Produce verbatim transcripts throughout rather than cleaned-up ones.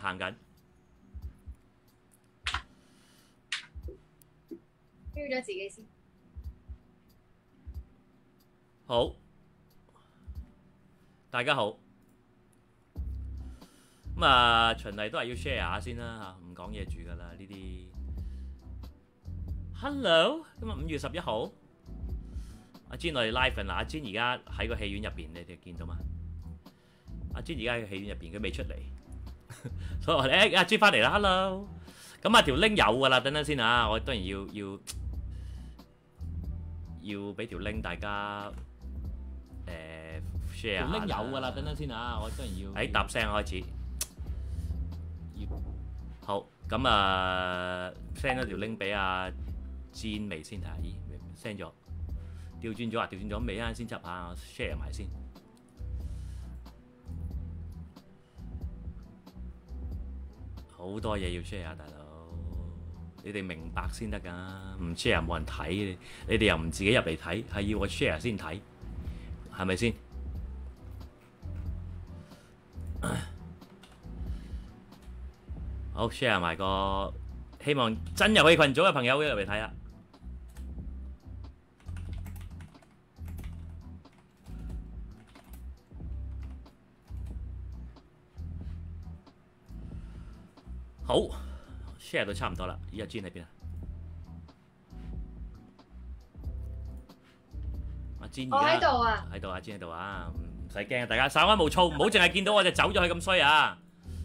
行緊。 標咗自己先。 好，大家好。咁啊，循例都係要 share 下先啦嚇，唔講嘢住㗎啦呢啲。Hello，今日五月十一號，阿 Jin 我哋 live 緊嗱，阿 Jin 而家喺個戲院入邊，你哋見到嘛？阿 Jin 而家喺個戲院入邊，佢未出嚟，所以我哋誒阿 Jin 翻嚟啦 ，Hello。咁啊條 link 有㗎啦，等等先啊，我當然要要要俾條 link 大家誒 share 下。條 link 有㗎啦，等等先啊，我當然要。誒答聲開始。好，咁啊 send 咗條 link 俾阿 Jin 未先睇下，咦 send 咗，調轉咗啊，調轉咗未啊？先執下，我 share 埋先。好多嘢要 share 啊，大佬，你哋明白先得㗎，唔 share 冇人睇，你哋又唔自己入嚟睇，係要我 share 先睇，係咪先？好 share 埋個，希望真遊戲群組嘅朋友入嚟睇下。好 share 到差唔多啦，依家 Jin 喺邊啊？阿 Jin 我喺度啊， 喺度啊 Jin 喺度啊，唔使驚，大家稍安毋躁，唔好淨係見到我就走咗去咁衰啊！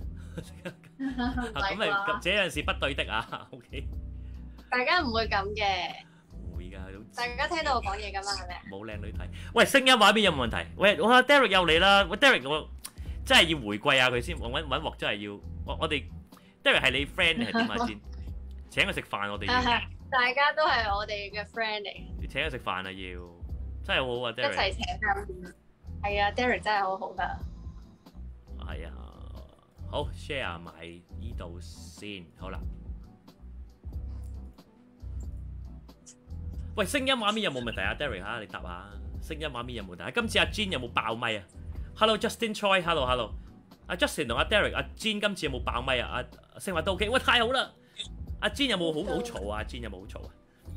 咁咪咁，這陣時不對的啊 ，OK。 大家唔會咁嘅， 會㗎， 大家聽到我講嘢㗎嘛，係咪？ 冇靚女睇。喂，聲音畫面有冇問題？喂，我 Derek 又嚟啦！喂 Derek，我真係要回歸下佢先，揾揾揾鑊真係要。我我哋 Derek 係你 friend 定係點啊？先請佢食飯，我哋要。 大家都係我哋嘅 friend 嚟。 你請佢食飯啊！要真係好好啊一 ，Derek。 齊請㗎。係啊 ，Derek 真係好好㗎。 係啊。好 share 埋依度先，好啦。喂，聲音畫面有冇問題啊 ？Derek 嚇，你答下。聲音畫面有冇問題？今次阿 Jin 有冇爆咪啊 ？Hello Justin Choi，Hello Hello。阿 Justin 同阿 Derek，阿 Jin 今次有冇爆咪啊？阿聲話都 OK，喂太好啦！阿 Jin 有冇好好嘈啊？阿 Jin 有冇好嘈啊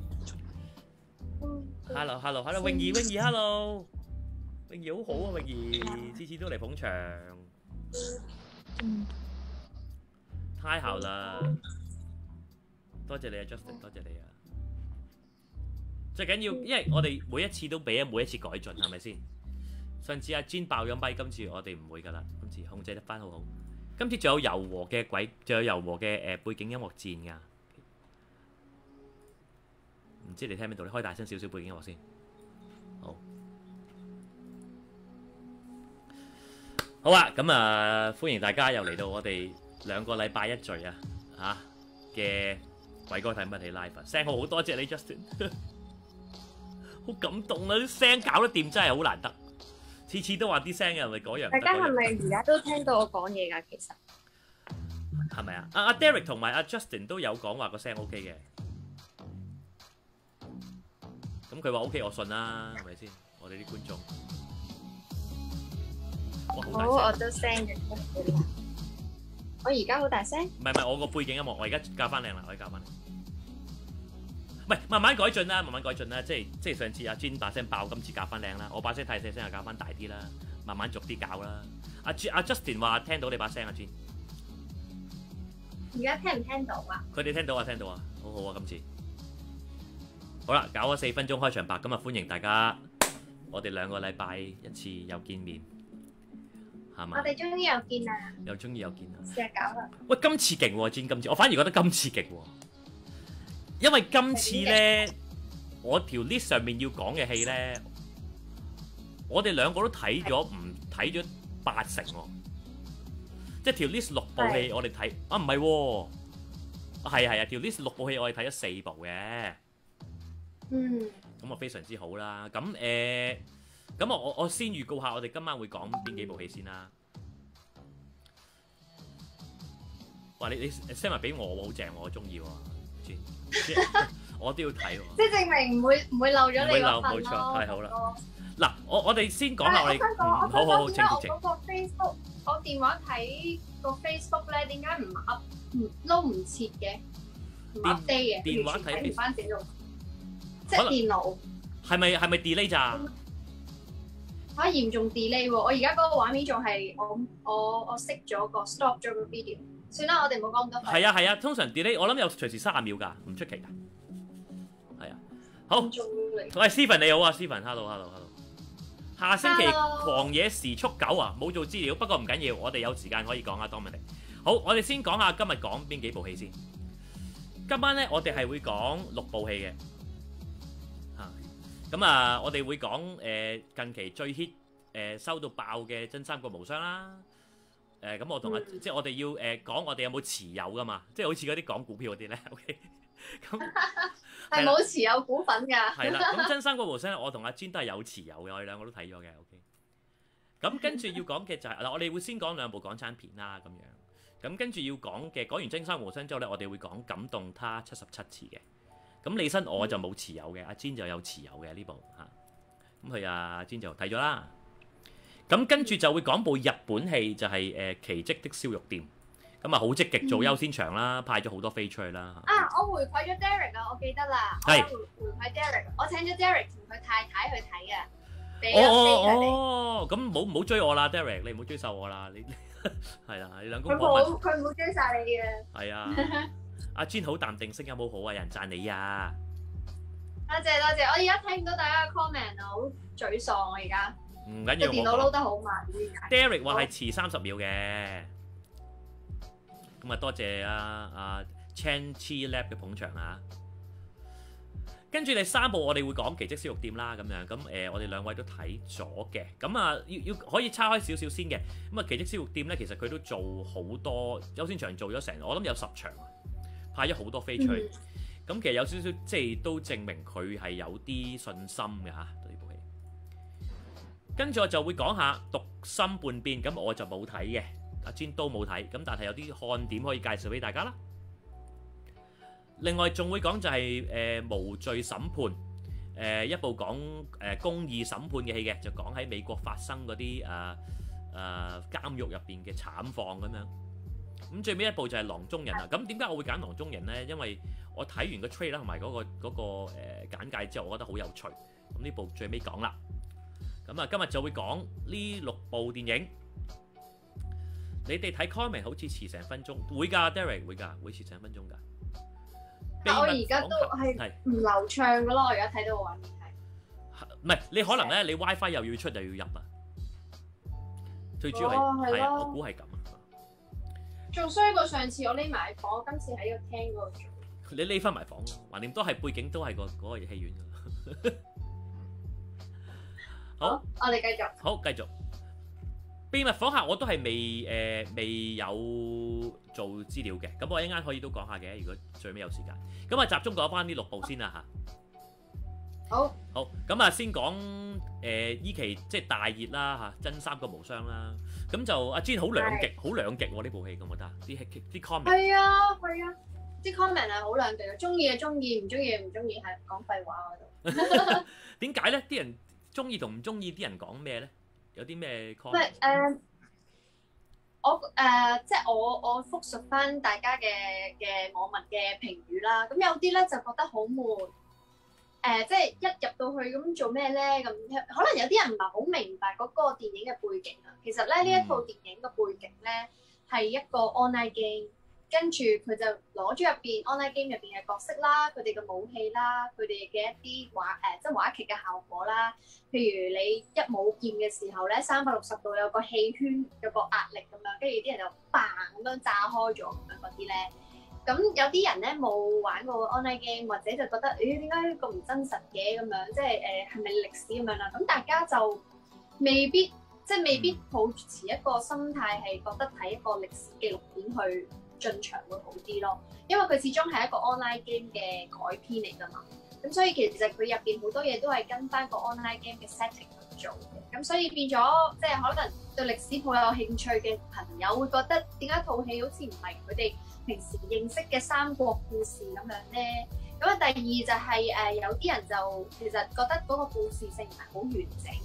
？Hello Hello Hello，泳兒泳兒 Hello，泳兒好好啊，泳兒次次都嚟捧場。 嗯， 太好啦！多謝你啊 ，Justin， 多謝你啊！最緊要，因為我哋每一次都俾啊，每一次改進，係咪先？上次阿 Jin 爆咗咪，今次我哋唔會噶啦，今次控制得翻好好。今次仲有柔和嘅鬼，仲有柔和嘅誒背景音樂戰噶。唔知你聽唔聽到？你開大聲少少背景音樂先。好。好啊，咁啊，歡迎大家又嚟到我哋兩個禮拜一聚啊嚇嘅鬼哥睇乜戲 live 啊！聲好好，多謝你 Justin， 好感動啊！啲聲搞得掂真係好難得，次次都話啲聲嘅咪嗰樣。 大家係咪而家都聽到我講嘢㗎？其實係咪啊？阿阿 Derek 同埋阿 Justin 都有講話個聲 OK 嘅，咁佢話 OK， 我信啦，係咪先？我哋啲觀眾。 好，我都 send 嘅。我而家好大聲？ 唔係唔係，我個背景音樂我而家校翻靚啦，我而家校翻靚。唔係慢慢改進啦，慢慢改進啦，即係即係上次阿 Jin 把聲爆，今次校翻靚啦。我把聲太細聲，就校翻大啲啦，慢慢逐啲校啦。阿阿 Justin 話聽到你把聲，阿 Jin。 而家聽唔聽到啊？ 佢哋聽到啊，聽到啊，好好啊，今次。好啦，搞咗四分鐘開場白，咁啊歡迎大家，我哋兩個禮拜一次又見面。 我哋終於又見啦！ 又終於又見啦！ 成日搞啦！ 喂，今次勁喎，Jin，今次我反而覺得今次勁喎，因為今次咧，我條 list 上面要講嘅戲咧，我哋兩個都睇咗，唔睇咗八成喎，即係條 list 六部戲我哋睇啊，唔係喎，係係啊，條 list 六部戲我哋睇咗四部嘅， 嗯， 咁啊非常之好啦，咁誒。咁我我我先預告下，我哋今晚會講邊幾部戲先啦。哇！你你 send 埋俾我喎，好正喎，我中意喎。我都要睇喎。 即係證明唔會唔會漏咗你嗰份咯。 冇錯，太好啦。嗱，我我哋先講下我哋。 我想講，我好好好，請想講， 請。 我嗰個 Facebook，我電話睇個 Facebook 咧，點解唔 up 唔撈唔切嘅，唔 update 嘅？ 電話睇睇唔翻整到，即係電腦係咪係咪 delay 咋？ 嚇嚴重 delay 喎！我而家嗰個畫面仲係我我我熄咗個 stop 咗個 video。算啦，我哋唔好講咁多。 係啊係啊，通常 delay 我諗有隨時三十秒㗎，唔出奇㗎。係啊，好。喂 Steven 你好啊 ，Steven，hello hello hello。下星期 Hello. 狂野時速九啊，冇做資料，不過唔緊要，我哋有時間可以講下 Dominic。好，我哋先講下今日講邊幾部戲先。今晚咧，我哋係會講六部戲嘅。嚇，咁啊，我哋會講誒、呃、近期最 hit 誒、呃、收到爆嘅真三國無雙啦。誒、呃、咁我同阿、嗯、即係我哋要誒、呃、講我哋有冇持有噶嘛，即係好似嗰啲講股票嗰啲咧。OK， 咁係冇持有股份㗎。 係啦，咁真三國無雙我同阿 Jane 都係有持有嘅，我哋兩個都睇咗嘅。OK， 咁跟住要講嘅就係、是、嗱，我哋會先講兩部港產片啦，咁樣。咁跟住要講嘅，講完真三國無雙之後咧，我哋會講感動他七十七次嘅。咁李生我就冇持有嘅，阿 Jane 就有持有嘅呢部嚇。咁佢阿 Jane 就睇咗啦。咁跟住就會講部日本戲，就係、是、誒、呃《奇蹟的燒肉店》。咁啊，好積極做優先場啦，派咗好多飛出去啦。 啊，我回饋咗 Derek 啊，我記得啦。 係回回饋 Derek，我請咗 Derek 同佢太太去睇啊。 哦哦哦，咁唔好唔好追我啦 ，Derek， 你唔好追受我啦，你係啦，你兩公婆。 佢冇佢冇追晒你嘅。 係啊，阿 Jane 好淡定，聲音好好啊，有人讚你啊。 多謝多謝，我而家睇唔到大家嘅 comment 啊，好沮喪啊而家。 唔緊要， 電腦撈得好慢。 Derek 話係遲三十秒嘅，咁啊多謝阿阿 Chan Chi Lab 嘅捧場啊！跟住第三部我哋會講《奇蹟燒肉店》啦，咁樣咁誒，我哋兩位都睇咗嘅，咁啊要要可以叉開少少先嘅，咁啊《奇蹟燒肉店》咧，其實佢都做好多優先場，做咗成我諗有十場啊，派咗好多飛出去，咁、嗯、其實有少少即係都證明佢係有啲信心嘅嚇。跟住我就會講下《讀心叛變》，咁我就冇睇嘅，阿 Jane 都冇睇，咁但係有啲看點可以介紹俾大家啦。另外仲會講就係、是、誒、呃、無罪審判，誒、呃、一部講誒、呃、公義審判嘅戲嘅，就講喺美國發生嗰啲誒誒監獄入邊嘅慘況咁樣。咁最尾一部就係《囊中人》啊。咁點解我會揀《囊中人》呢？因為我睇完個 trailer 同埋嗰個嗰、那個誒、呃、簡介之後，我覺得好有趣。咁呢部最尾講啦。咁啊，今日就會講呢六部電影。你哋睇 comment 好似遲成分鐘，會㗎 Derek 會㗎，會遲成分鐘㗎。 但我而家都係唔流暢㗎咯，我而家睇到個畫面係。 唔係你可能咧，你 WiFi 又要出又要入啊。最主要係係、哦、我估係咁啊。 仲衰過上次我匿埋房，我今次喺個廳嗰度做。 你匿翻埋房咯，橫掂都係背景都係個嗰個戲院㗎。好，好， 我哋繼續。 好，繼續。秘密訪客我都係未誒、呃、未有做資料嘅，咁我一陣間可以都講下嘅，如果最尾有時間。咁啊，集中講翻呢六部先啦嚇。 好。好， 咁啊先講誒依期即係大熱啦嚇，真三國無雙啦。咁就阿 Jane 好兩極，好兩極喎呢部戲，咁我覺得啲啲 comment。 係啊係啊，啲 comment 係好兩極嘅，中意就中意，唔中意就唔中意，係講廢話嗰度。點解咧？啲人中意同唔中意啲人講咩咧？有啲咩 comment？ 唔係誒，我誒、呃、即係我我復述翻大家嘅嘅網民嘅評語啦。咁有啲咧就覺得好悶，誒、呃、即係一入到去咁做咩咧？咁可能有啲人唔係好明白嗰個電影嘅背景啊。其實咧呢、嗯、一套電影嘅背景咧係一個 online game。跟住佢就攞咗入邊 online game 入邊嘅角色啦，佢哋嘅武器啦，佢哋嘅一啲話誒，即係話劇嘅效果啦。譬如你一舞劍嘅時候咧，三百六十度有個氣圈，有個壓力咁樣，跟住啲人就 bang 咁樣炸開咗咁樣嗰啲咧。咁有啲人咧冇玩過 online game，或者就覺得誒點解咁唔真實嘅咁樣，即係誒係咪歷史咁樣啦？咁大家就未必即係未必抱持一個心態係覺得睇一個歷史紀錄片去進場會好啲咯，因為佢始終係一個 online game 嘅改編嚟㗎嘛，咁所以其實佢入邊好多嘢都係跟翻個 online game 嘅 setting 去做嘅，咁所以變咗即係可能對歷史好有興趣嘅朋友會覺得點解套戲好似唔係佢哋平時認識嘅三國故事咁樣咧？咁啊第二就係、是、誒、呃、有啲人就其實覺得嗰個故事性唔係好完整，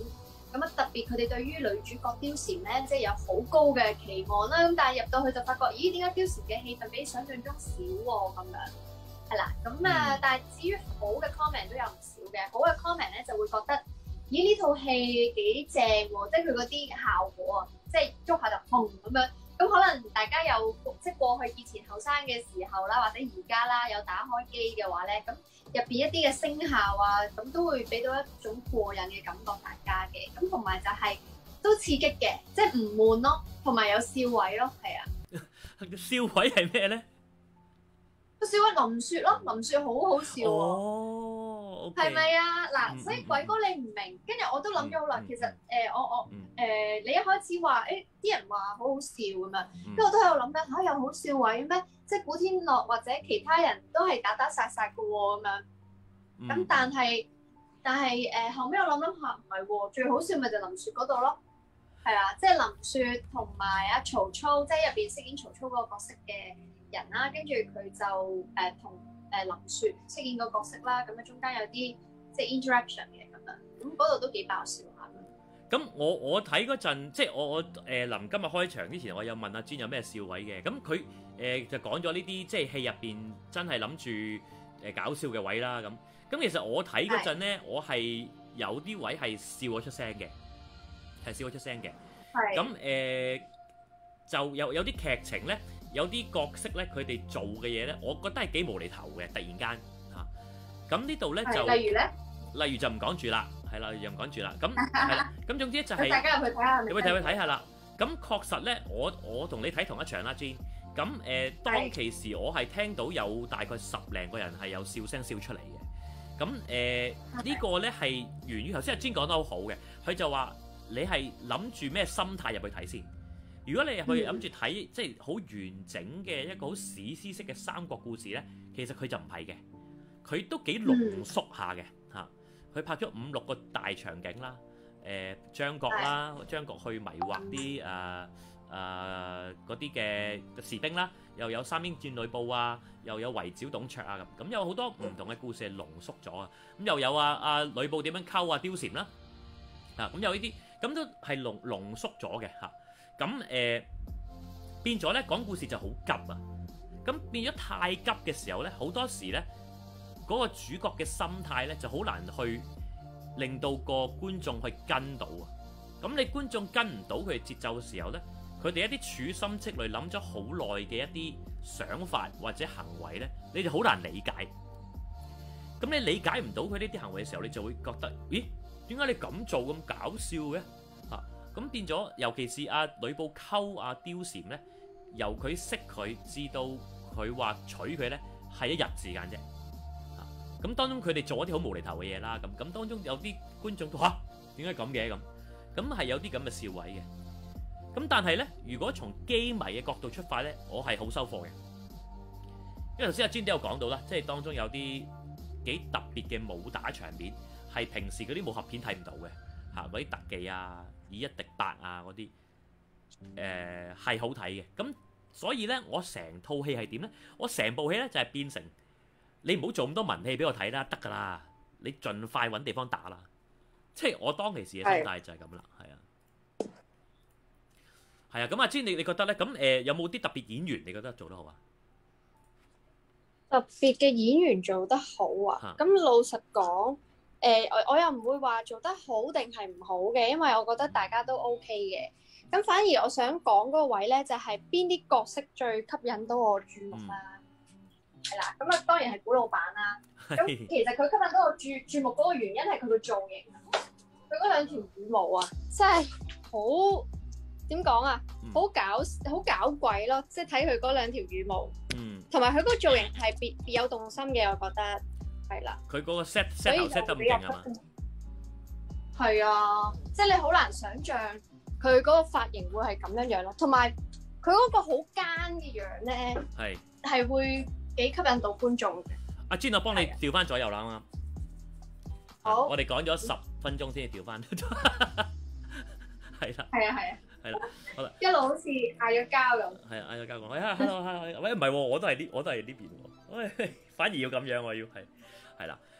咁啊特別佢哋對於女主角貂蟬咧，即係有好高嘅期望啦。咁但係入到去就發覺，咦點解貂蟬嘅戲份比想象中少喎咁樣？係啦，咁啊， 嗯、 但係至於好嘅 comment 都有唔少嘅，好嘅 comment 咧就會覺得，咦呢套戲幾正喎，即係佢嗰啲效果啊，即係捉下就砰咁樣。咁可能大家有即係過去以前後生嘅時候啦，或者而家啦有打開機嘅話咧，咁入邊一啲嘅聲效啊，咁都會俾到一種過癮嘅感覺大家嘅。咁同埋就係都刺激嘅，即係唔悶咯，同埋有笑位咯，係啊。 笑位係咩咧？ 個笑位林雪咯，林雪好好笑喎。 哦， 係咪啊？嗱， 嗯所以鬼哥你唔明，跟住我都諗咗好耐。 嗯其實誒、呃，我我誒、 嗯呃，你一開始話誒啲人話好好笑咁樣， 嗯跟住我都喺度諗緊嚇有好笑位咩？即係古天樂或者其他人都係打打殺殺嘅喎咁樣。咁、 嗯但係但係誒、呃、後尾我諗諗下唔係喎，最好笑咪就林雪嗰度咯。係啊，即係林雪同埋阿曹操，即係入邊飾演曹操嗰個角色嘅人啦，跟住佢就誒同誒林雪飾演個角色啦，咁啊中間有啲即係 interaction 嘅咁樣，咁嗰度都幾爆笑下。 咁我我睇嗰陣，即係我我誒臨今日開場之前，我有問阿 Jane 有咩笑位嘅，咁佢誒就講咗呢啲即係戲入邊真係諗住誒搞笑嘅位啦，咁咁其實我睇嗰陣咧，我係有啲位係笑咗出聲嘅，係笑咗出聲嘅， 係咁誒就有有啲劇情咧，有啲角色咧，佢哋做嘅嘢咧，我覺得係幾無厘頭嘅，突然間嚇，咁呢度咧就例如咧， 例如就唔講住啦。係啦，又唔講住啦。咁係啦，咁總之就係、 大家入去睇下， 你會睇去睇下啦。咁確實咧，我我同你睇同一場啦，Jane。咁誒、呃，當其時我係聽到有大概十零個人係有笑聲笑出嚟嘅。咁誒、呃這個、呢個咧係源於頭先阿 Jane 講得好好嘅，佢就話你係諗住咩心態入去睇先。如果你入去諗住睇即係好完整嘅一個好史詩式嘅三國故事咧，其實佢就唔係嘅，佢都幾濃縮下嘅嚇。佢拍咗五六個大場景啦，誒、呃、張角啦，張角去迷惑啲誒誒嗰啲嘅士兵啦，又有三英戰呂布啊，又有圍剿董卓啊咁，咁有好多唔同嘅故事係濃縮咗啊，咁又有啊啊呂布點樣溝啊貂蟬啦，啊咁有呢啲，咁都係濃濃縮咗嘅嚇，咁、啊、誒、呃、變咗咧講故事就好急啊，咁變咗太急嘅時候咧，好多時咧。嗰個主角嘅心態咧就好難去令到個觀眾去跟到啊！咁你觀眾跟唔到佢節奏嘅時候咧，佢哋一啲處心積慮諗咗好耐嘅一啲想法或者行為咧，你就好難理解。咁你理解唔到佢呢啲行為嘅時候，你就會覺得，咦？點解你咁做咁搞笑嘅？啊！咁變咗，尤其是阿呂布溝阿貂蟬咧，由佢識佢至到佢話娶佢咧，係一日時間啫。咁當中佢哋做一啲好無厘頭嘅嘢啦，咁咁當中有啲觀眾都嚇點解咁嘅咁，咁係有啲咁嘅笑位嘅。咁但係咧，如果從機迷嘅角度出發咧，我係好收貨嘅，因為頭先阿 Jane 都有講到啦，即係當中有啲幾特別嘅武打場面，係平時嗰啲武俠片睇唔到嘅嚇，嗰啲特技啊、以一敵八啊嗰啲，誒係好睇嘅。咁所以咧，我成套戲係點咧？我成部戲咧就係變成。你唔好做咁多文戲俾我睇啦，得㗎啦！你盡快揾地方打啦。即係我當其時嘅心態就係咁啦，係啊，係啊。咁阿 Jane，你你覺得咧？咁誒、呃、有冇啲特別演員你覺得做得好啊？ 特別嘅演員做得好啊！咁老實講，誒、呃、我我又唔會話做得好定係唔好嘅，因為我覺得大家都 OK 嘅。咁反而我想講嗰個位咧，就係邊啲角色最吸引到我注目啦。嗯係啦，咁啊當然係古老闆啦。咁其實佢吸引到我注注目嗰個原因係佢個造型，佢嗰兩條羽毛啊，真係好點講啊，好搞好搞鬼咯！即係睇佢嗰兩條羽毛，嗯，同埋佢嗰個造型係別別有動心嘅，我覺得係啦。 佢嗰個 set set 頭 set 得唔勁啊嘛？ 係啊，即係你好難想像佢嗰個髮型會係咁樣樣咯，同埋佢嗰個好奸嘅樣咧，係係會。幾吸引到觀眾嘅。阿 Jane，我幫你調翻左右啦，啱啱。好。我哋講咗十分鐘先至調翻。係啦。 係啊係啊。 係啦。好啦。 一路好似嗌咗交咁。 係啊，嗌咗交講。喂，hello hello，喂，唔係喎，我都係呢，我都係呢邊喎。喂，反而要咁樣喎，要係係啦。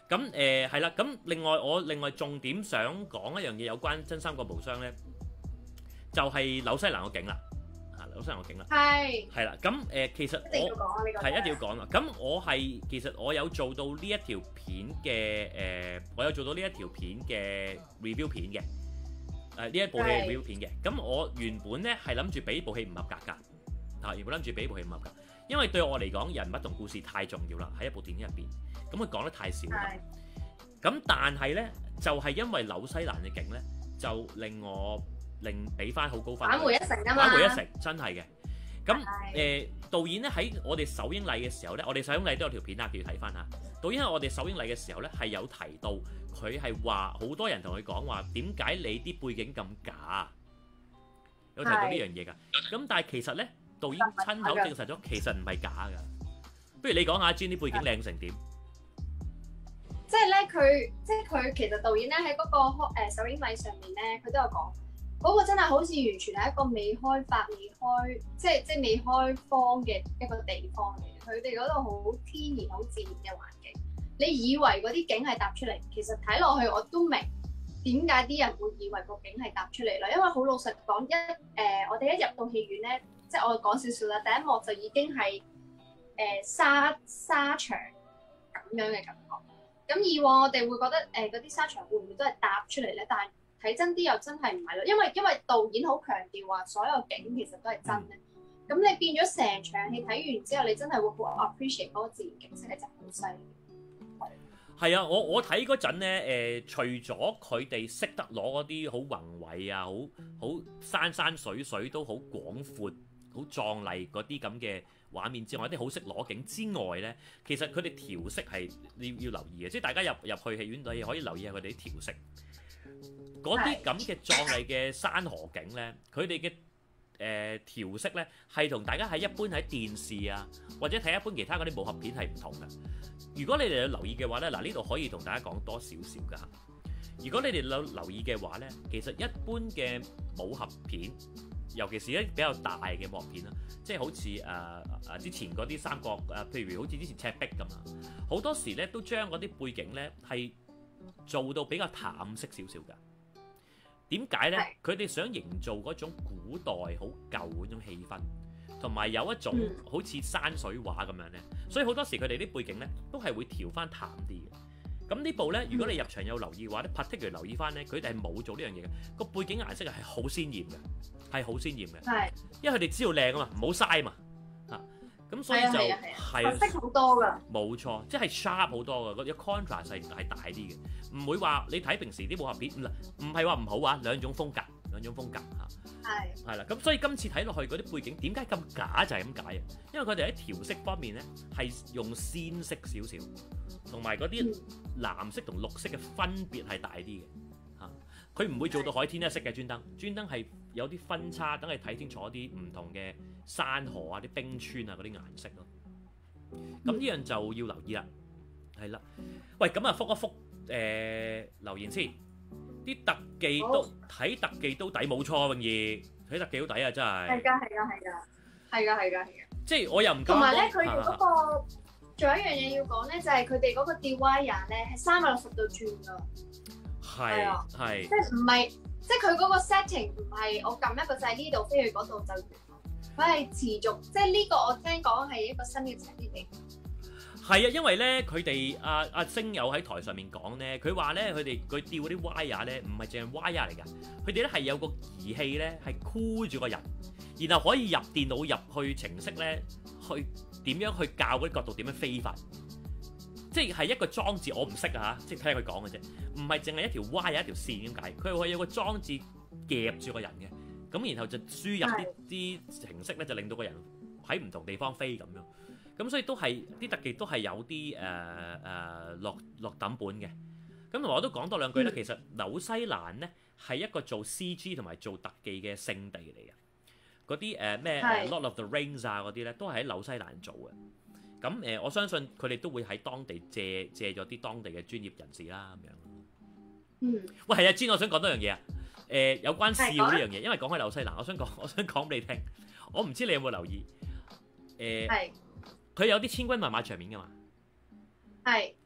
咁誒係啦，咁另外我另外重點想講一樣嘢有關真三國無雙咧，就係、是、紐西蘭個景啦，啊紐西蘭個景啦， 係係啦，咁誒、呃、其實一定要我講啊呢個係一定要講啦，咁我係其實我有做到呢一條片嘅誒、呃，我有做到呢一條片嘅 review 片嘅，誒、呃、呢一部戲嘅 review 片嘅，咁我原本咧係諗住俾部戲唔合格㗎，啊原本諗住俾部戲唔合格，因為對我嚟講人物同故事太重要啦，喺一部電影入邊。咁佢講得太少啦，咁但係咧就係、是、因為紐西蘭嘅景咧，就令我令俾翻好高分， 扳回一城啊嘛， 扳回一城真係嘅。咁誒、呃、導演咧喺我哋首映禮嘅時候咧，我哋首映禮都有條片啊，叫睇翻嚇。導演喺我哋首映禮嘅時候咧，係有提到佢係話好多人同佢講話點解你啲背景咁假，有提到呢樣嘢㗎。咁但係其實咧，導演親口證實咗其實唔係假㗎。不如你講下 Jean 啲背景靚成點？ 即係咧，佢即係佢其實導演咧喺嗰個開誒首映禮上面咧，佢都有講嗰、嗰個真係好似完全係一個未開發、未開即係即係未開荒嘅一個地方嚟嘅。佢哋嗰度好天然、好自然嘅環境。你以為嗰啲景係搭出嚟，其實睇落去我都明點解啲人會以為個景係搭出嚟啦。因為好老實講，一誒、呃、我哋一入到戲院咧，即係我講少少啦，第一幕就已經係誒、呃、沙沙場咁樣嘅感覺。咁以往我哋會覺得誒嗰啲沙場會唔會都係搭出嚟咧？但係睇真啲又真係唔係咯，因為因為導演好強調話所有景其實都係真咧。咁、嗯、你變咗成場戲睇完之後，你真係會好 appreciate 嗰個自然景色係真係好犀利。 係啊，我我睇嗰陣咧誒，除咗佢哋識得攞嗰啲好宏偉啊、好好山山水水都好廣闊、好壯麗嗰啲咁嘅畫面之外，啲好識攞景之外咧，其實佢哋調色係你要留意嘅，即係大家入入去戲院度可以留意下佢哋啲調色，嗰啲咁嘅壯麗嘅山河景咧，佢哋嘅誒調色咧係同大家喺一般喺電視啊或者睇一般其他嗰啲武俠片係唔同嘅。如果你哋有留意嘅話咧，嗱呢度可以同大家講多少少㗎嚇。如果你哋有留意嘅話咧，其實一般嘅武俠片，尤其是一啲比較大嘅武俠片啦，即係好似誒誒之前嗰啲三國誒、呃，譬如好似之前赤壁咁啊，好多時咧都將嗰啲背景咧係做到比較淡色少少㗎。點解咧？佢哋想營造嗰種古代好舊嗰種氣氛，同埋有一種好似山水畫咁樣咧，所以好多時佢哋啲背景咧都係會調翻淡啲嘅。咁呢部咧，如果你入場有留意嘅話咧 particular 留意翻咧，佢哋係冇做呢樣嘢嘅，個背景顏色係好鮮豔嘅，係好鮮豔嘅。係，因為佢哋知道靚啊嘛，唔好嘥嘛嚇。咁所以就係色好多㗎。 冇錯，即係 sharp 好多㗎，個 contrast 係係大啲嘅，唔會話你睇平時啲武俠片唔唔係話唔好啊，兩種風格，兩種風格嚇。係係啦，咁所以今次睇落去嗰啲背景點解咁假就係咁解啊，因為佢哋喺調色方面咧係用鮮色少少，同埋嗰啲藍色同綠色嘅分別係大啲嘅嚇，佢唔會做到海天一色嘅，專登專登係有啲分叉，等你睇清楚啲唔同嘅山河啊、啲冰川啊嗰啲顏色咯。咁呢樣就要留意啦，係啦。喂，咁啊，覆一覆誒留言先。啲特技都睇特技都抵，冇錯，泳兒睇特技好抵啊！真係係㗎，係㗎，係㗎，係㗎，係㗎，係㗎。 即係我又唔敢講。 同埋咧，佢哋嗰個仲有一樣嘢要講咧，就係佢哋嗰個吊威亞咧係三百六十度轉㗎。係啊，係。即係唔係？即係佢嗰個 setting 唔係我撳一個掣呢度飛去嗰度就完，佢係持續。即係呢個我聽講係一個新嘅設計。 係啊，因為咧佢哋阿阿星友喺台上面講咧，佢話咧佢哋佢吊嗰啲 wire 咧唔係淨係 wire 嚟㗎，佢哋咧係有個儀器咧係箍住個人，然後可以入電腦入去程式咧，去點樣去教嗰啲角度點樣飛法，即係係一個裝置，我唔識啊嚇，即係睇下佢講嘅啫，唔係淨係一條 wire 一條線咁解，佢係有個裝置夾住個人嘅，咁然後就輸入啲啲程式咧，就令到個人喺唔同地方飛咁樣。咁所以都係啲特技都係有啲誒誒落落抌本嘅。咁同埋我都講多兩句咧，其實紐西蘭咧係一個做 C G 同埋做特技嘅聖地嚟嘅。嗰啲誒咩 Lord of the Rings 啊嗰啲咧，都係喺紐西蘭做嘅。咁誒、呃，我相信佢哋都會喺當地借借咗啲當地嘅專業人士啦咁樣。嗯。喂，係啊，Jean，我想講多樣嘢啊。誒、呃，有關笑呢樣嘢，因為講開紐西蘭，我想講，我想講俾你聽。我唔知你有冇留意？誒、呃。係。佢有啲千軍萬馬場面㗎嘛？係。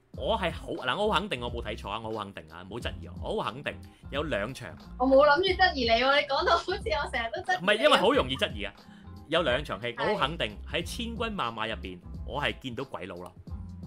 我係好嗱，我好肯定我冇睇錯啊！我好肯定啊，唔好質疑我，我好肯定有兩場。 我冇諗住質疑你喎，你講到好似我成日都質疑。 唔係因為好容易質疑啊！有兩場戲，我係好肯定喺千軍萬馬入邊，我係見到鬼佬咯。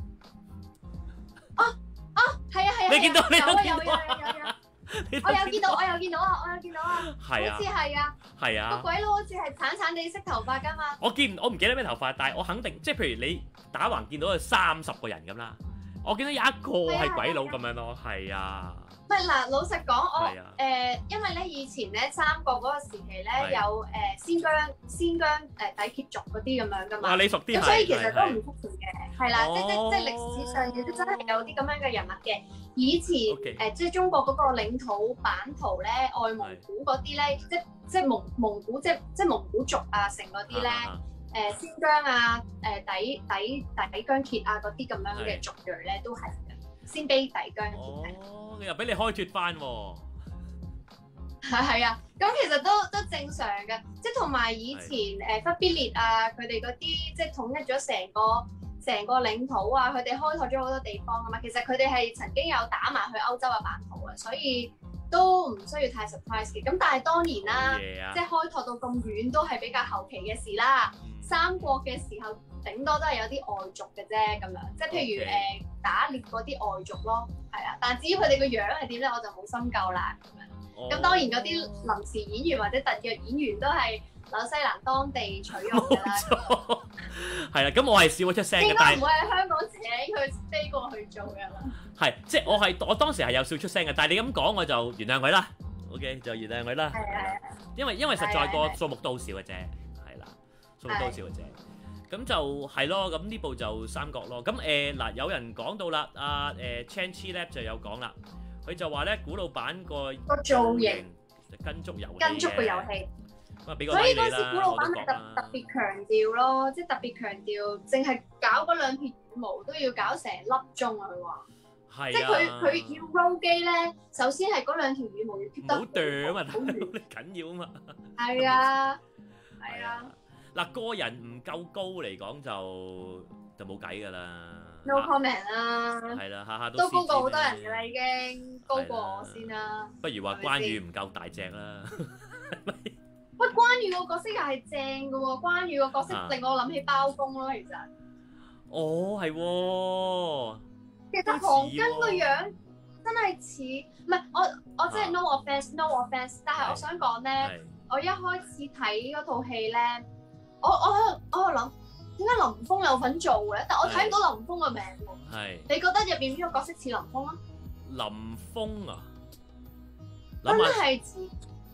係啊係啊， 你見到你有都見到啊有有有有有。 你都我有見到，我有見到啊，我有見到啊， 係啊好似係啊，個係啊！ 鬼佬好似係橙橙地色頭髮㗎嘛。 我見我唔記得咩頭髮，但係我肯定，即係譬如你打橫見到有三十個人咁啦，我見到有一個係鬼佬咁樣咯，係啊， 唔係嗱，老實講，我係啊誒，因為咧以前咧三國嗰個時期咧係有誒先姜先姜誒抵羯族嗰啲咁樣㗎嘛啊。你熟啲咁所以係其實都唔係複雜嘅，係啦，即即哦即歷史上亦都真係有啲咁樣嘅人物嘅。以前 OK 誒即中國嗰個領土版圖咧，外蒙古嗰啲咧，即即蒙蒙古即即蒙古族啊，成嗰啲咧， 啊誒先姜啊，誒底底底姜羯啊嗰啲咁樣嘅族裔咧，都係嘅。鮮卑底姜羯係。 哦，又俾你開脱翻喎， 係係啊，咁其實都都正常嘅，即係同埋以前誒忽必烈啊，佢哋嗰啲即係統一咗成個成個領土啊，佢哋開拓咗好多地方啊嘛。其實佢哋係曾經有打埋去歐洲嘅版圖啊，所以都唔需要太 surprise 嘅。咁但係當然啦， 嘢啊即係開拓到咁遠都係比較後期嘅事啦。三國嘅時候，頂多都係有啲外族嘅啫，咁樣即係譬如誒 OK 打獵嗰啲外族咯，係啊。但至於佢哋個樣係點咧，我就冇深究啦。咁樣。 哦咁當然嗰啲臨時演員或者特約演員都係紐西蘭當地取用㗎啦， 錯，係啦，咁我係笑咗出聲嘅應， 但係該唔會喺香港請佢飛過去做㗎啦。 係即係我係我當時係有笑出聲嘅，但係你咁講我就原諒佢啦，OK 就原諒佢啦， 係啊係啊， 因為因為實在個係係數目都好少嘅啫，係啦，數目都好少嘅啫。咁就係咯，咁呢部就三國咯。咁誒嗱，有人講到啦，阿誒 Chan Lab 就有講啦，佢就話咧古老版個個造型就跟足遊戲嘅跟足個遊戲， 咁啊俾個所 like 以嗰時你啦， 古老版係特我都講啦特別強調咯，即係特別強調，淨係搞嗰兩撇羽毛都要搞成粒鐘啊！佢話， 係啊， 即係佢佢要 roll 機咧，首先係嗰兩條羽毛要 keep 得唔好啄啊嘛， 好遠， 你緊要啊嘛。 係啊係啊嗱個人唔夠高嚟講就就冇計㗎啦。 ，no comment 啦。 係啦，下下都都高過好多 C G 人㗎啦，已經高過我先啦。 不如話關羽唔夠大隻啦。 喂，關羽個角色又係正嘅喎，關羽個角色啊令我諗起包公咯，其實。 哦，係喎。 其實韓庚個樣真係似，唔係我我真係 no offence no offence，但係我想講咧， 係我一開始睇嗰套戲咧，我我喺度我喺度諗，點解林峰有份做嘅？但我睇唔到林峰個名喎。 係你覺得入邊邊個角色似林峰啊？ 林峰啊？ 真諗下， 係似，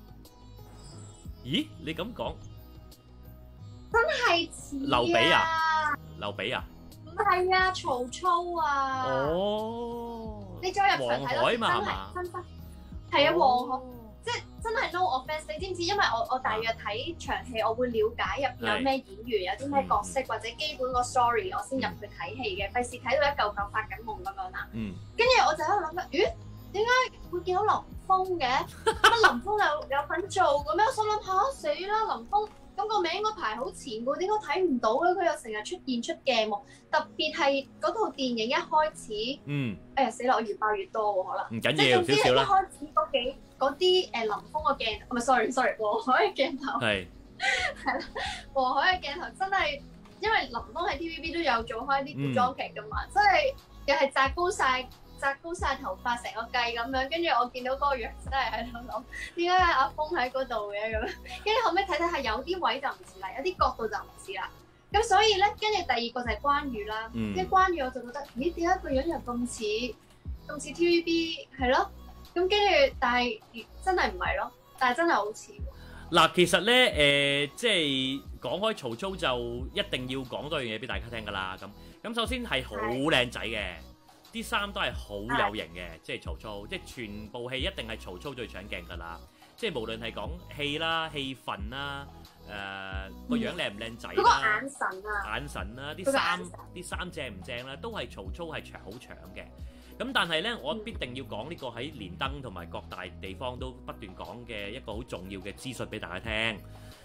咦？你咁講， 真係似劉備啊？劉備啊？ 唔係啊，曹操啊！ 哦。 你再入場睇咯， 黃海嘛係真嘛係真真係啊，黃海哦即係真係 no offence，你知唔知？因為我我大約睇場戲，我會了解入邊有咩演員，有啲咩角色或者基本個 story，我先入去睇戲嘅，費事睇到一嚿嚿發緊夢咁樣啦。 嗯。 跟住我就喺度諗緊，咦？點解會見到林峰嘅？乜林峰有有份做嘅咩？我心諗嚇死啦！林峰咁個名應該排好前嘅，點解睇唔到嘅？佢又成日出現出鏡喎，特別係嗰套電影一開始， 嗯。 哎呀死啦！我越爆越多喎，可能。 唔緊即係要， 總之係一少少啦。 開始嗰幾嗰啲誒林峰個鏡，唔係 sorry sorry，黃海嘅鏡頭， 係。 黃海嘅鏡頭真係，因為林峰喺 T V B 都有做開啲古裝劇噶嘛，真係又係紮高晒紮高晒頭髮成個髻咁樣，跟住我見到嗰個樣真係喺度諗，點解阿峰喺嗰度嘅咁樣？跟住後尾睇睇下有啲位就唔似啦，有啲角度就唔似啦。咁所以咧，跟住第二個就係關羽啦， 嗯跟住關羽我就覺得，咦點解個樣又咁似咁似 T V B 係咯？咁跟住，但係真係唔係咯，但係真係好似喎。 嗱，其實咧，誒、即係講開曹操就一定要講多樣嘢俾大家聽㗎啦。咁咁首先係好靚仔嘅，啲衫都係好有型嘅，即係曹操，即係全部戲一定係曹操最搶鏡㗎啦。即係無論係講戲啦、戲份啦、誒、個樣靚唔靚仔嗰個啦、 眼神啊， 眼神啦、啲嗰個衫眼神啲衫正唔正啦，都係曹操係搶好搶嘅。咁但係咧，我必定要講呢個喺連登同埋各大地方都不斷講嘅一個好重要嘅資訊俾大家聽，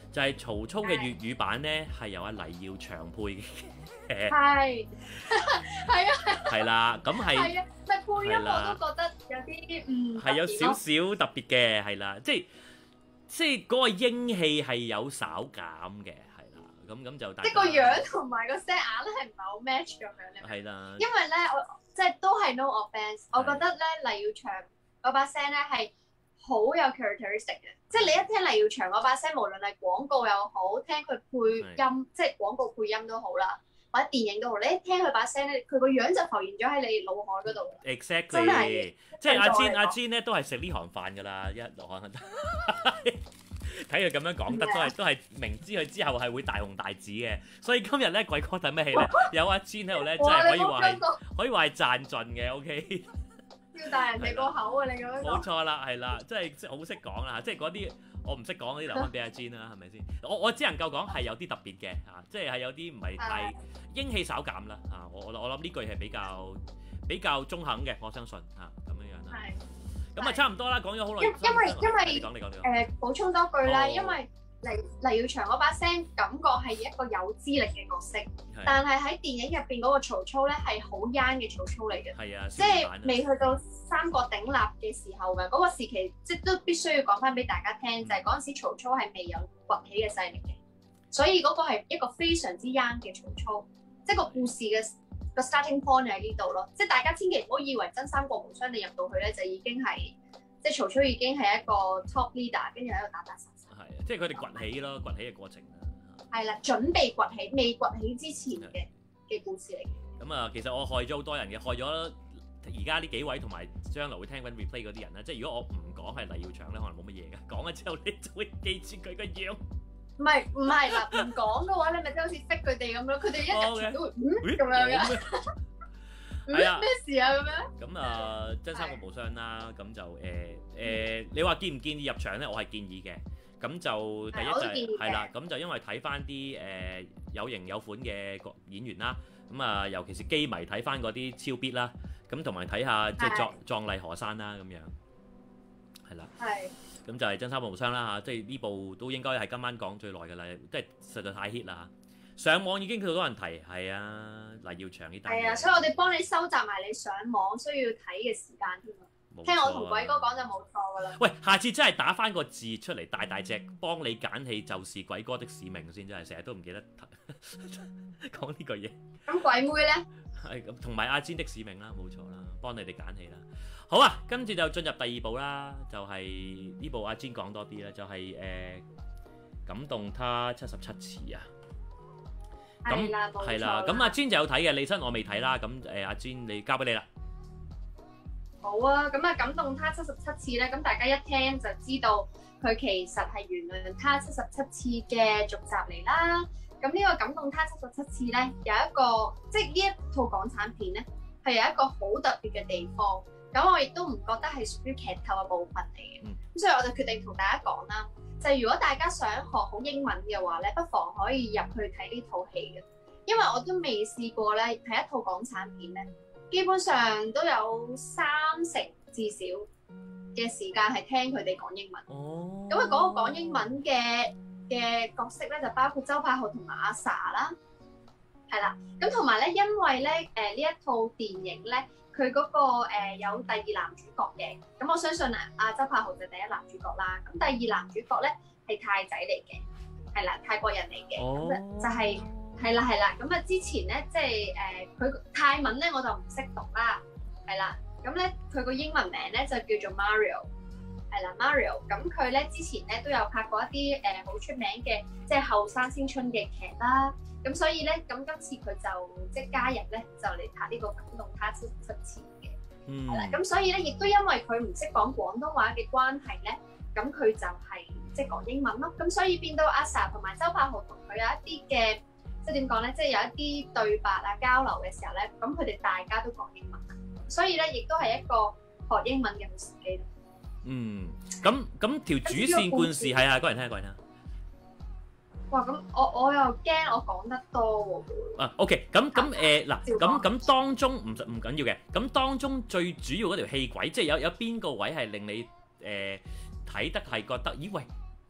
就係曹操嘅粵語版咧係由阿黎耀祥配嘅。 係係啊， 係啦，咁係係啊，咪配音我都覺得有啲嗯係有少少特別嘅，係啦，即係即係嗰個英氣係有稍減嘅，係啦，咁咁就大家即係個樣同埋個聲硬咧係唔係好 match 咁樣咧？ 係啦， 因為咧我即係都係 no offence，我覺得咧黎耀祥嗰把聲咧係好有 characteristic 嘅，即係你一聽黎耀祥嗰把聲，無論係廣告又好，聽佢配音，即係廣告配音都好啦。或者電影都好，你一聽佢把聲咧，佢個樣就浮現咗喺你腦海嗰度。 Exactly， 真係即係阿 Jane 阿 Jane 咧都係食呢行飯㗎啦，一落行睇佢咁樣講得都係都係明知佢之後係會大紅大紫嘅，所以今日咧鬼哥睇咩戲咧？有阿 Jane 喺度咧，真係可以話係可以話係賺盡嘅 ，OK。 要大人哋個口啊！你咁樣講。 冇錯啦，係啦，即係即係好識講啦，即係嗰啲。我唔識講嗰啲留翻俾阿 Jane 啦，係咪先？我我只能夠講係有啲特別嘅嚇，即係係有啲唔係太英氣稍減啦嚇。我我我諗呢句係比較比較中肯嘅，我相信嚇咁樣樣啦。係。咁啊差唔多啦，講咗好耐。 因為因為你講你講你講。 誒補充多句啦，因為黎黎耀祥嗰把聲感覺係一個有資歷嘅角色，但係喺電影入邊嗰個曹操咧係好 young 嘅曹操嚟嘅。係啊，即係未去到三國鼎立嘅時候嘅嗰個時期，即係都必須要講翻俾大家聽，就係嗰陣時曹操係未有崛起嘅勢力嘅，所以嗰個係一個非常之 young 嘅曹操，即係個故事嘅個 starting point 喺呢度咯。即係大家千祈唔好以為真三國無雙你入到去咧就已經係即係曹操已經係一個 top leader，跟住喺度打打殺殺。係啊，即係佢哋崛起咯，崛起嘅過程啦。係啦，準備崛起，未崛起之前嘅嘅故事嚟嘅。咁啊，其實我害咗好多人嘅，害咗而家呢幾位同埋將來會聽緊 replay 嗰啲人咧。即係如果我唔講係黎耀祥咧，可能冇乜嘢嘅。講咗之後，你就會記住佢個樣。唔係唔係啦，唔講嘅話，你咪即係好似識佢哋咁咯。佢哋一入場都會嗯咁樣嘅。係啊，咩事啊咁樣？咁啊，真三國無雙啦，咁就誒誒，你話建唔建議入場咧？我係建議嘅。咁就第一就係係啦，咁就因為睇翻啲誒有型有款嘅個演員啦，咁啊尤其是機迷睇翻嗰啲超必啦，咁同埋睇下即係壯壯麗河山啦咁樣，係啦，係，咁就係真三國無雙啦嚇，即係呢部都應該係今晚講最耐嘅啦，即係實在太 hit 啦嚇，上網已經好多人提，係啊，黎耀祥呢單，係啊，所以我哋幫你收集埋你上網需要睇嘅時間添啊。聽我同鬼哥講就冇錯噶啦。喂，下次真係打翻個字出嚟，大大隻幫你揀戲，就是鬼哥的使命先，真係成日都唔記得講呢句嘢。咁鬼妹咧？係咁，同埋阿 Jane 的使命啦，冇錯啦，幫你哋揀戲啦。好啊，跟住就進入第二部啦，就係、是、呢部阿 Jane 講多啲啦，就係、是、誒、呃、感動他七十七次啊。係啦，係啦，咁阿 Jane 就有睇嘅，李生我未睇啦。咁誒阿 Jane 你交俾你啦。好啊，咁啊感動他七十七次咧，咁大家一聽就知道佢其實係原諒他七十七次嘅續集嚟啦。咁呢個感動他七十七次咧，有一個即係呢一套港產片咧，係有一個好特別嘅地方。咁我亦都唔覺得係屬於劇透嘅部分嚟嘅。咁、嗯、所以我就決定同大家講啦，就係、是、如果大家想學好英文嘅話咧，不妨可以入去睇呢套戲嘅，因為我都未試過咧睇一套港產片咧。基本上都有三成至少嘅時間係聽佢哋講英文。哦。咁啊，嗰個講英文嘅嘅角色咧，就包括周柏豪同埋阿 sa 啦。係啦。咁同埋咧，因為咧，誒、呃、呢一套電影咧，佢嗰、嗰個、呃、有第二男主角嘅。咁我相信啊，阿周柏豪就第一男主角啦。咁第二男主角咧係泰仔嚟嘅，係啦，泰國人嚟嘅。哦。咁就係、是。係啦係啦，咁啊之前咧即係誒佢泰文咧我就唔識讀啦，係啦，咁咧佢個英文名咧就叫做 Mario， 係啦 Mario， 咁佢咧之前咧都有拍過一啲誒好出名嘅即係後生青春嘅劇啦，咁所以咧咁今次佢就即係加入咧就嚟拍呢個感動他七十七次嘅，嗯，係啦，咁所以咧亦都因為佢唔識講廣東話嘅關係咧，咁佢就係即係講英文咯，咁所以變到阿 sa 同埋周柏豪同佢有一啲嘅。即係點講咧？即係有一啲對白啊、交流嘅時候咧，咁佢哋大家都講英文，所以咧亦都係一個學英文嘅好時機咯。嗯，咁咁條主線故事係啊，個人聽，個人聽。哇！咁我我又驚我講得多喎。啊 ，OK，咁咁誒嗱，咁咁當中唔唔緊要嘅，咁當中最主要嗰條戲軌，即係有有邊個位係令你誒睇得係覺得，咦喂？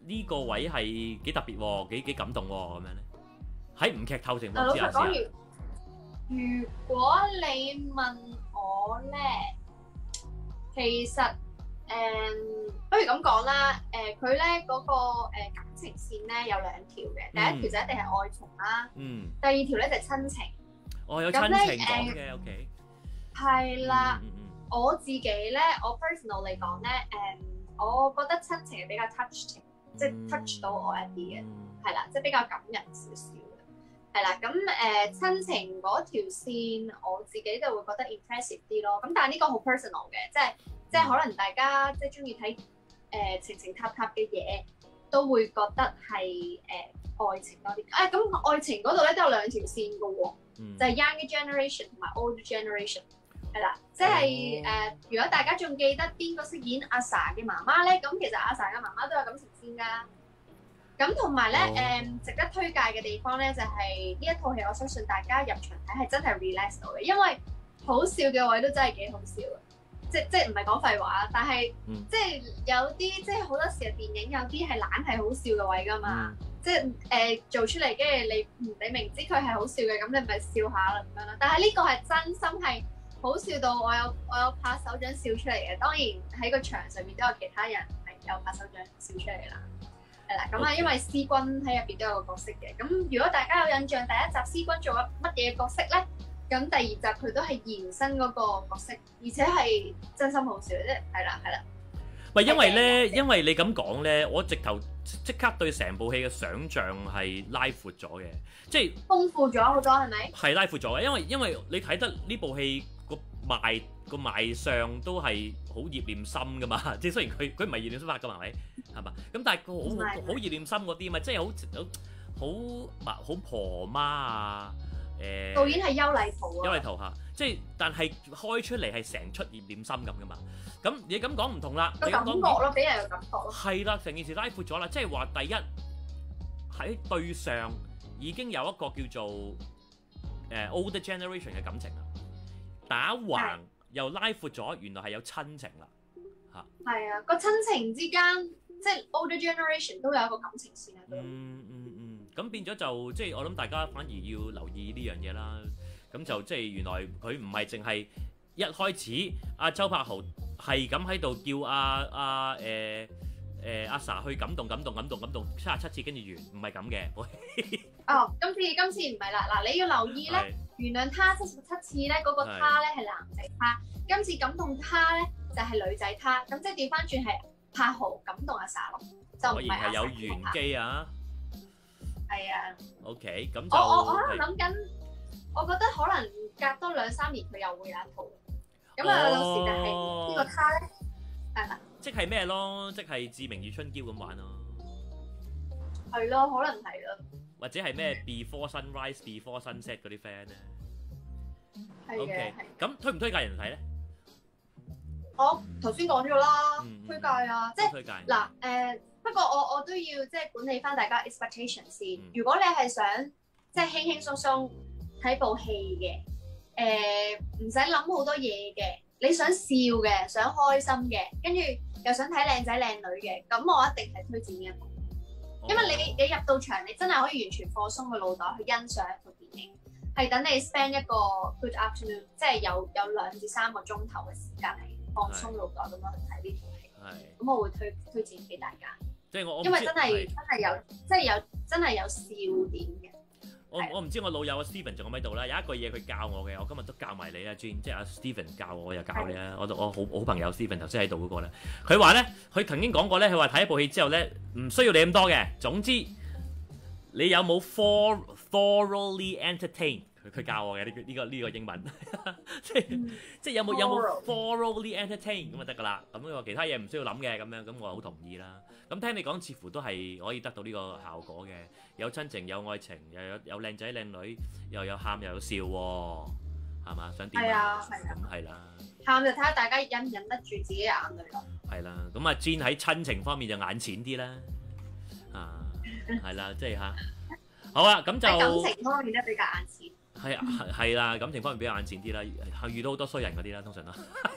呢個位係幾特別喎，幾幾感動喎咁樣咧？喺唔劇透情況老實講， 之下先啊。 如如果你問我咧，其實誒、嗯，不如咁講啦，誒佢咧嗰個誒感情線咧有兩條嘅，第一條就一定係愛情啦， 嗯， 第二條咧就係親情。 我有親情講嘅，OK。 係啦， 嗯嗯我自己咧，我 personal 嚟講咧，誒，我覺得親情係比較 touch 即係 touch 到我一啲嘅，係啦，即係比較感人少少嘅，係啦。咁誒親情嗰條線，我自己就會覺得 impressive 啲咯。咁但係呢個好 personal 嘅，即係即係可能大家即係中意睇誒情情塔塔嘅嘢，都會覺得係誒、呃、愛情多啲。誒、啊、咁愛情嗰度咧都有兩條線嘅喎， 嗯、 就係 young generation 同埋 old generation。係啦，即係誒、呃，如果大家仲記得邊個飾演阿 sa 嘅媽媽咧，咁其實阿 sa 嘅媽媽都有感情線㗎。咁同埋咧誒，值得推介嘅地方咧，就係、是、呢一套戲，我相信大家入場睇係真係 relax 到嘅，因為好笑嘅位都真係幾好笑嘅。即即唔係講廢話，但係、嗯、即係有啲即係好多時嘅電影有啲係懶係好笑嘅位㗎嘛。嗯、即係誒、呃、做出嚟，跟住你你明知佢係好笑嘅，咁你咪笑下啦咁樣啦。但係呢個係真心係。好笑到我有我有拍手掌笑出嚟嘅，當然喺個場上面都有其他人係有拍手掌笑出嚟啦，係啦，咁啊，因為思君喺入邊都有個角色嘅，咁如果大家有印象第一集思君做咗乜嘢角色咧，咁第二集佢都係延伸嗰個角色，而且係真心好笑啫，係啦係啦。 喂，因為咧，因為你咁講咧，我直頭即刻對成部戲嘅想像係拉闊咗嘅，即係豐富咗好多係咪？ 係拉闊咗嘅，因為因為你睇得呢部戲。個賣個賣相都係好葉念琛噶嘛，即係雖然佢佢唔係葉念琛發噶嘛，係咪？係嘛？咁但係佢好好好葉念琛嗰啲嘛，即係好好好好婆媽啊，誒、呃、 導演係邱禮濤啊， 邱禮濤嚇，即係但係開出嚟係成出葉念琛咁噶嘛。咁你咁講唔同啦， 個感覺咯，俾人嘅感覺咯。係啦，成件事拉闊咗啦，即係話第一喺對上已經有一個叫做誒、呃、older generation 嘅感情啦。打橫又拉闊咗，原來係有親情啦，嚇。係啊，個親情之間，即係 older generation 都有一個感情線喺度。 嗯嗯嗯，咁變咗就即係我諗大家反而要留意呢樣嘢啦。咁就即係原來佢唔係淨係一開始阿周柏豪係咁喺度叫阿阿誒誒阿 sa 去感動感動感動感動七十七次跟住完，唔係咁嘅。 哦，今次今次唔係啦，嗱你要留意咧。原諒他七十七次咧，嗰、那個他咧係男仔他，今次感動他咧就係、是、女仔他，咁即係調翻轉係柏豪感動阿 sa 咯，就唔係阿 sa。果然係有玄機啊！ 係啊。 OK，咁就我我我喺度諗緊，我覺得可能隔多兩三年佢又會有一套，咁啊到時就係呢個他咧，係啦。 即係咩咯？即係志明與春嬌咁玩咯。 係咯，可能係咯。 或者係咩 Before Sunrise、Before Sunset 嗰啲 friend 咧？ 係嘅。OK， 咁推唔推介人睇咧？ 我頭先講咗啦， 嗯、 推介啊，即係嗱誒。不過我我都要即係管理翻大家 expectation 先。嗯、如果你係想即係輕輕鬆鬆睇部戲嘅，誒唔使諗好多嘢嘅，你想笑嘅，想開心嘅，跟住又想睇靚仔靚女嘅，咁我一定係推薦呢一部。因為你你入到場，你真係可以完全放鬆個腦袋去欣賞一套電影，係等你 spend 一個 good afternoon，即係有有兩至三個鐘頭嘅時間嚟放鬆腦袋咁樣去睇呢套戲。係。咁我會推推薦俾大家。即係我，因為真係真係有，真係有真係有笑點嘅。 我我唔知我老友阿 Steven 仲喺度啦，有一個嘢佢教我嘅，我今日都教埋你啊 Jean，即係阿 Steven 教我，我又教你啊。我我好好朋友 Steven 頭先喺度嗰個咧，佢話咧，佢曾經講過咧，佢話睇一部戲之後咧，唔需要你咁多嘅，總之你有冇 for thoroughly entertain？佢佢教我嘅呢個呢個呢個英文，即係即係有冇有冇 thoroughly entertain 咁就得㗎啦。咁佢話其他嘢唔需要諗嘅咁樣，咁我好同意啦。咁聽你講，似乎都係可以得到呢個效果嘅，有親情，有愛情，又有有靚仔靚女，又有喊又有笑喎，係嘛？想點啊？係啊，係啊，咁係啦。 喊就睇下大家忍唔忍得住自己嘅眼淚咯。 係啦，咁啊，Jean喺親情方面就眼淺啲啦，啊，係啦，即係嚇。好啊，咁就感情方面咧比較眼淺。 係啊，係啦，感情方面比較眼淺啲啦，係遇到好多衰人嗰啲啦，通常都係。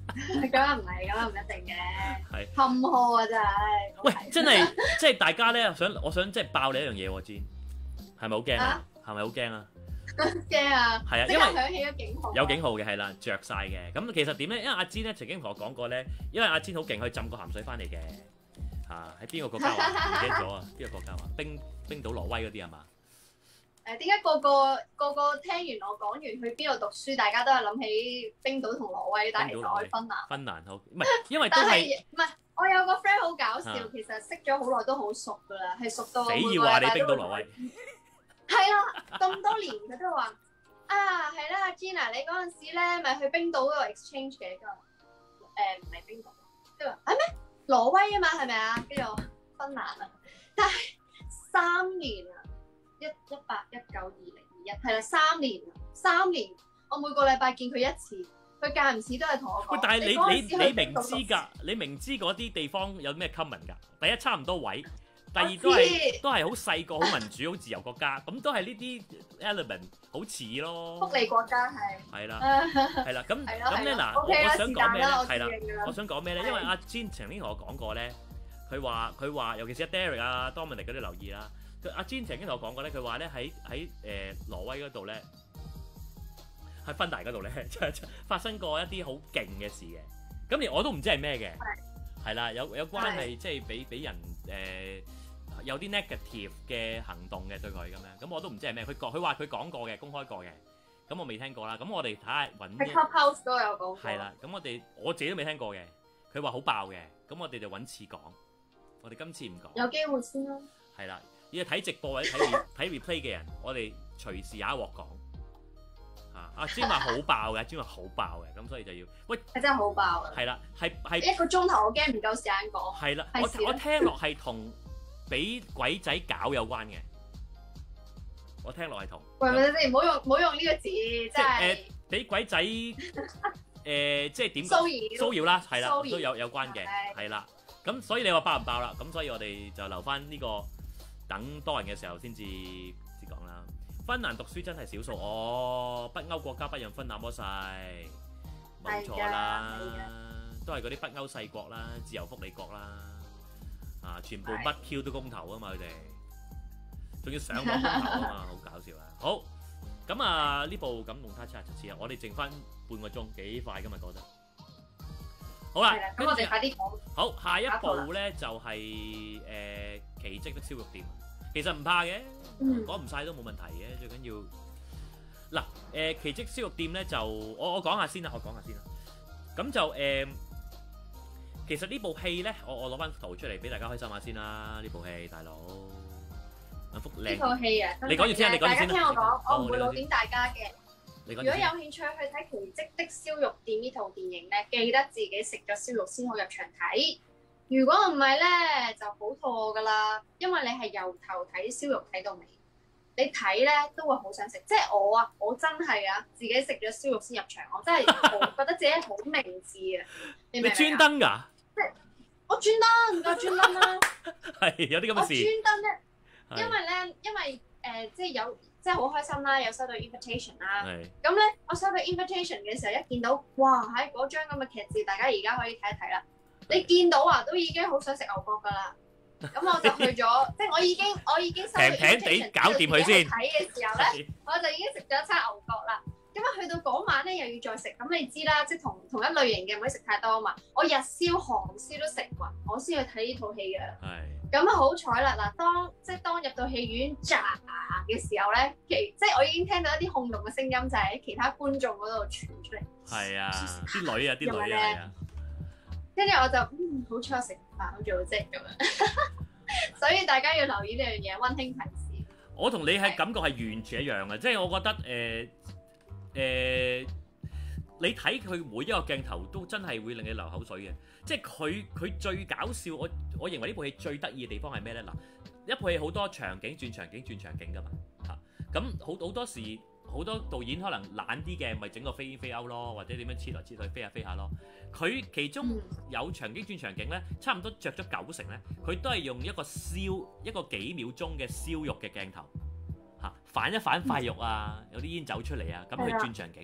咁啊唔係，咁啊唔一定嘅。 係坎坷啊真係。 喂，真係即係大家咧，想我想即係爆你一樣嘢喎，Jen，係咪好驚啊？係咪好驚啊？ 驚啊！ 係啊， 因為響起咗警號。 有警號嘅係啦，着晒嘅。咁其實點咧？因為阿 Jen 咧曾經同我講過咧，因為阿 Jen 好勁，去浸過鹹水翻嚟嘅。嚇喺邊個國家話？唔記得咗啊！邊個國家話？冰冰島、挪威嗰啲係嘛？ 誒點解個個個個聽完我講完去邊度讀書，大家都係諗起冰島同挪威，但係其實我係芬蘭。 芬蘭好，唔係因為都但係係唔係？我有個 friend 好搞笑， 啊其實識咗好耐都好熟噶啦，係熟到死要話你冰島、挪威。 係啦，咁多年佢都話啊，係啦，阿 Gina 你嗰陣時咧咪去冰島嗰度 exchange 嘅，跟住誒唔係冰島，跟住話係咩？挪威啊嘛，係咪啊？跟住我芬蘭啊，但係三年啊，一一八一九二零二一係啦，三年啊，三年，我每個禮拜見佢一次，佢間唔時都係同我講。 喂，但係你你你你明知㗎，你明知嗰啲地方有咩 common 㗎？第一差唔多位。第二都係都係好細個、好民主、好自由國家，咁都係呢啲 element 好似咯。 福利國家係。 係啦，係啦，咁係咯咁咧嗱，我 ，OK 啦我想講咩咧？ 是係啦但啦我知㗎啦， 我想講咩咧？因為阿 Jen 曾經同我講過咧，佢話佢話，尤其是阿 Derek 啊、Dominic 嗰啲留意啦。佢阿 Jen 曾經同我講過咧，佢話咧喺喺誒挪威嗰度咧，喺芬蘭嗰度咧，發生過一啲好勁嘅事嘅。咁連我都唔知係咩嘅，係啦，有有關係即係俾俾人誒。有啲 negative 嘅行動嘅對佢咁樣，咁我都唔知係咩。佢講佢話佢講過嘅，公開過嘅，咁我未聽過啦。咁我哋睇下揾。 喺 Clubhouse 都有講過。 係啦，咁我哋我自己都未聽過嘅。佢話好爆嘅，咁我哋就揾次講。我哋今次唔講。 有機會先咯。 係啦，要睇直播或者睇睇 replay 嘅人，我哋隨時有一鑊講。啊，阿 Jen 話好爆嘅，Jen 話好爆嘅，咁所以就要喂。 係真係好爆啊！ 係啦，係係一個鐘頭，我驚唔夠時間講。 係啦，我我聽落係同。俾鬼仔搞有關嘅，我聽落係同。 喂喂，你唔好用唔好用呢個字，即係誒俾鬼仔誒，即係點騷擾騷擾啦，係啦， 騷擾都有有關嘅，係啦。咁所以你話爆唔爆啦？咁所以我哋就留翻呢個等多人嘅時候先至至講啦。芬蘭讀書真係少數哦，北歐國家不讓分那麼細，冇錯啦，都係嗰啲北歐細國啦，自由福利國啦。啊！全部乜 Q 都公投啊嘛，佢哋仲要上網公投啊嘛，好搞笑啊！好咁啊，呢部咁龍他七十七次啊，我哋剩翻半個鐘，幾快今日過得。好啦， 咁我哋快啲講。 好，下一步咧就係誒奇蹟的燒肉店，其實唔怕嘅，講唔晒都冇問題嘅，最緊要嗱誒奇蹟燒肉店咧就我我講下先啦，我講下先啦，咁就誒。其實呢部戲咧，我我攞翻圖出嚟俾大家開心下先啦。呢部戲，大佬，一幅靚。呢套戲啊， 你講住先，你講住先。 大家聽我講，我唔會老點大家嘅。 如果有興趣去睇《奇蹟的燒肉店》呢套電影咧，記得自己食咗燒肉先好入場睇。如果唔係咧，就好錯噶啦，因為你係由頭睇燒肉睇到尾，你睇咧都會好想食。即係我啊，我真係啊，自己食咗燒肉先入場，我真係覺得自己好明智啊。你明唔明啊？ 你專登㗎？ 即係我專登，唔夠專登啦。 係有啲咁嘅事。 我專登咧，因為咧，因為誒、呃，即係有，即係好開心啦，有收到 invitation 啦。係。咁咧，我收到 invitation 嘅時候，一見到，哇！喺嗰張咁嘅劇字，大家而家可以睇一睇啦。你見到啊，都已經好想食牛角噶啦。咁我就去咗，即係我已經，我已經收到 invitation 平平地搞掂佢先。 睇嘅時候咧，我就已經食咗一餐牛角啦。咁啊，去到嗰晚咧又要再食，咁你知啦，即係同同一類型嘅唔可以食太多啊嘛。我日燒韓燒都食勻，我先去睇呢套戲嘅。係。咁啊好彩啦，嗱，當即係當入到戲院炸嘅時候咧，其即係我已經聽到一啲轟動嘅聲音，就係喺其他觀眾嗰度傳出嚟。係啊，啲女啊，啲女啊，係啊。 跟住我就嗯，好彩我食飽咗啫咁樣。所以大家要留意呢樣嘢，溫馨提示。 我同你係感覺係完全一樣嘅，即係我覺得誒。誒、呃，你睇佢每一個鏡頭都真係會令你流口水嘅，即係佢佢最搞笑，我我認為呢部戲最得意嘅地方係咩咧？嗱，一部戲好多場景轉場景轉場景噶嘛，嚇、啊，咁好好多時好多導演可能懶啲嘅，咪整個飛飛歐咯，或者點樣切來切去飛下飛下咯。佢其中有場景轉場景咧，差唔多着咗九成咧，佢都係用一個燒一個幾秒鐘嘅燒肉嘅鏡頭。反一反塊肉啊，有啲煙走出嚟啊，咁去轉場景。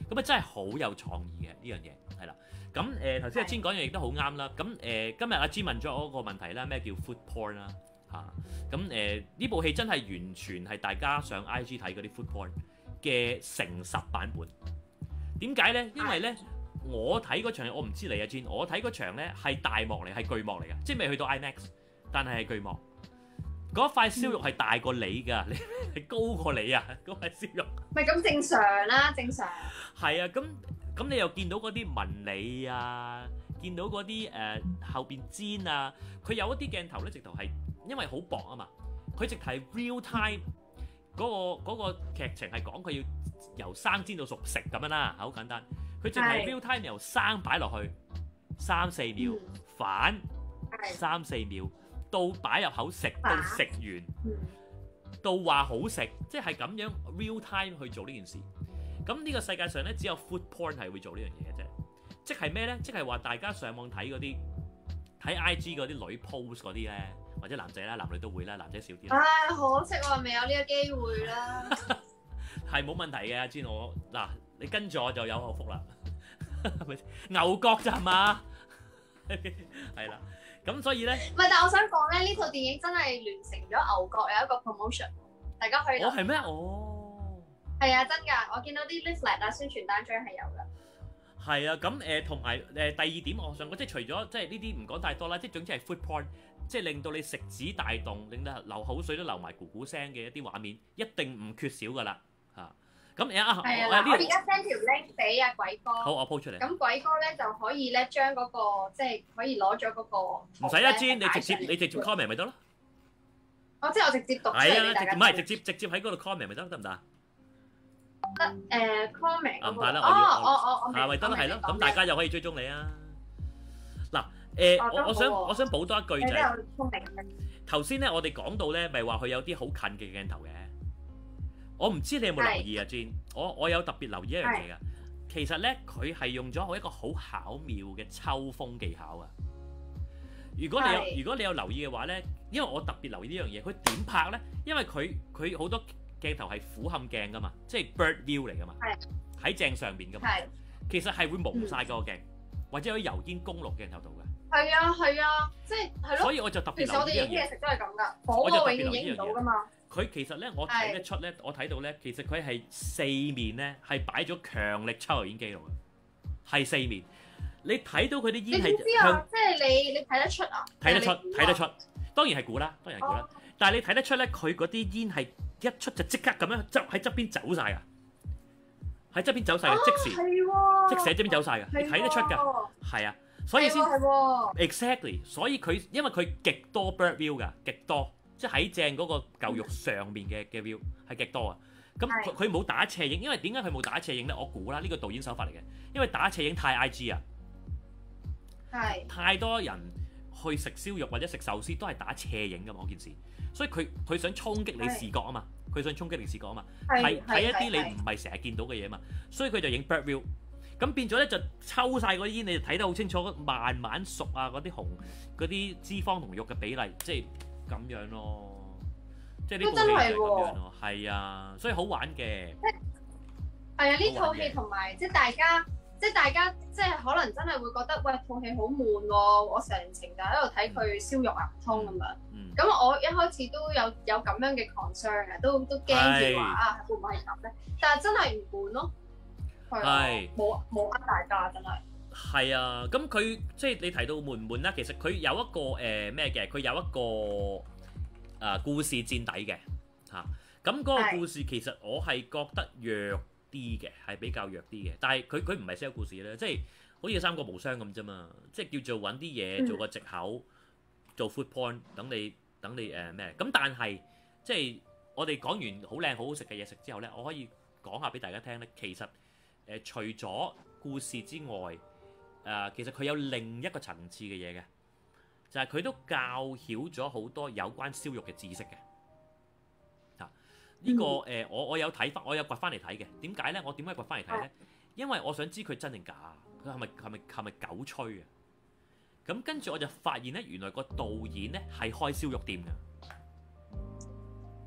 咁啊真係好有創意嘅呢樣嘢，係啦。咁誒頭先阿 Jen 講嘢亦都好啱啦。咁誒、呃、今日阿 Jen 問咗我一個問題啦，咩叫 food porn 啦嚇？咁誒呢部戲真係完全係大家上 I G 睇嗰啲 food porn 嘅誠實版本。點解咧？因為咧我睇嗰場，我唔知你阿 Jen，我睇嗰場咧係大幕嚟，係巨幕嚟嘅，即係未去到 IMAX，但係係巨幕。嗰塊燒肉係大過你㗎，你係高過你啊！嗰塊燒肉。 咪咁正常啦，正常。 係啊，咁咁你又見到嗰啲紋理啊，見到嗰啲誒後邊煎啊，佢有一啲鏡頭咧，直頭係因為好薄啊嘛，佢直頭係 real time 嗰、嗰個嗰、嗰個劇情係講佢要由生煎到熟食咁樣啦，好簡單。佢淨係 real time 由生擺落去三四秒，嗯、反三四秒。到擺入口食，到食完，到話好食，即係咁樣 real time 去做呢件事。咁呢個世界上咧，只有 food porn 係會做呢樣嘢嘅啫。即係咩咧？即係話大家上網睇嗰啲睇 I G 嗰啲女 post 嗰啲咧，或者男仔啦，男女都會啦，男仔少啲。唉、 哎，可惜我未有呢個機會啦。係冇問題嘅，阿 Jen，我嗱你跟住我就有口福啦。牛角咋係嘛？係啦。咁所以咧， 唔係，但係我想講咧，呢套電影真係聯成咗牛角有一個 promotion， 大家可以。哦，係咩？哦，係啊，真㗎，我見到啲 leaflet 啊、宣傳單張係有㗎。 係啊，咁誒同埋誒第二點，我想講，即係除咗即係呢啲唔講太多啦，即係總之係 food porn，即係令到你食指大動，令到流口水都流埋咕咕聲嘅一啲畫面，一定唔缺少㗎啦嚇。咁誒啊， 係啊，我而家 send 條 link 俾阿鬼哥。 好，我 po 出嚟。 咁鬼哥咧就可以咧將嗰個即係可以攞咗嗰個。 唔使一煎，你直接你直接 comment 咪得咯。 哦，即係我直接讀出嚟俾大家。 唔係直接直接喺嗰度 comment 咪得，得唔得啊？ 得誒 comment。 啊唔係啦， 我要我我我係咪得啦？係咯，咁大家又可以追蹤你啊。嗱誒，我我想我想補多一句就係頭先咧，我哋講到咧，咪話佢有啲好近嘅鏡頭嘅。我唔知你有冇留意啊 Jen，我我有特別留意一樣嘢㗎。其實咧，佢係用咗一個好巧妙嘅抽風技巧啊。如果你有如果你有留意嘅話咧，因為我特別留意呢樣嘢，佢點拍咧？因為佢佢好多鏡頭係俯瞰鏡㗎嘛，即係 bird view 嚟㗎嘛，喺正上邊㗎嘛。其實係會蒙晒個鏡，或者有油煙公路鏡頭度嘅。係啊係啊，即係係咯。所以我就特別留意呢樣嘢。其實我哋影嘢食都係咁㗎，火我永遠影唔到㗎嘛。佢其實咧，我睇得出咧，我睇到咧，其實佢係四面咧，係擺咗強力抽油煙機度嘅，係四面。你睇到佢啲煙係，你知啊？即係你你睇得出啊？睇得出，睇得出。當然係估啦，當然係估啦。但係你睇得出咧，佢嗰啲煙係一出就即刻咁樣側喺側邊走晒㗎，喺側邊走晒嘅，即時，即時喺側邊走晒㗎，你睇得出㗎，係啊，所以先 exactly， 所以佢因為佢極多 bird view 㗎，極多。即係喺正嗰個嚿肉上面嘅嘅 view 係極多啊！咁佢佢冇打斜影，因為點解佢冇打斜影咧？我估啦，呢個導演手法嚟嘅，因為打斜影太 I G 啊，係太多人去食燒肉或者食壽司都係打斜影㗎嘛，嗰件事，所以佢佢想衝擊你視覺啊嘛，佢想衝擊你視覺啊嘛，係睇一啲你唔係成日見到嘅嘢嘛，所以佢就影 bird view，咁變咗咧就抽晒嗰啲煙，你就睇得好清楚，慢慢熟啊嗰啲紅嗰啲脂肪同肉嘅比例，即係。咁樣咯，即係呢套戲係咁樣咯，係啊，所以好玩嘅。即係係啊，呢套戲同埋即係大家，即係大家，即係可能真係會覺得，喂，套戲好悶喎，我成程就喺度睇佢燒肉牙唔通咁樣。咁、嗯、我一開始都有有咁樣嘅 concern 嘅，都都驚住話啊，會唔會係咁咧？但係真係唔悶咯，係冇冇呃大家真係。係啊，咁佢即係你提到悶唔悶啦，其實佢有一個誒咩嘅，佢、呃、有一個誒、呃、故事墊底嘅嚇。咁、啊、嗰個故事其實我係覺得弱啲嘅，係比較弱啲嘅。但係佢佢唔係 sell 故事咧，即係好似三國無雙咁啫嘛，即係叫做揾啲嘢做個藉口，做 food porn 等你等你誒咩？咁、呃、但係即係我哋講完好靚好好食嘅嘢食之後咧，我可以講下俾大家聽咧，其實誒、呃、除咗故事之外，誒、呃，其實佢有另一個層次嘅嘢嘅，就係、是、佢都教曉咗好多有關燒肉嘅知識嘅。啊，呢、這個誒、呃，我我有睇翻，我有掘翻嚟睇嘅。點解咧？我點解掘翻嚟睇咧？因為我想知佢真定假，佢係咪係咪係咪狗吹啊？咁跟住我就發現咧，原來個導演咧係開燒肉店嘅。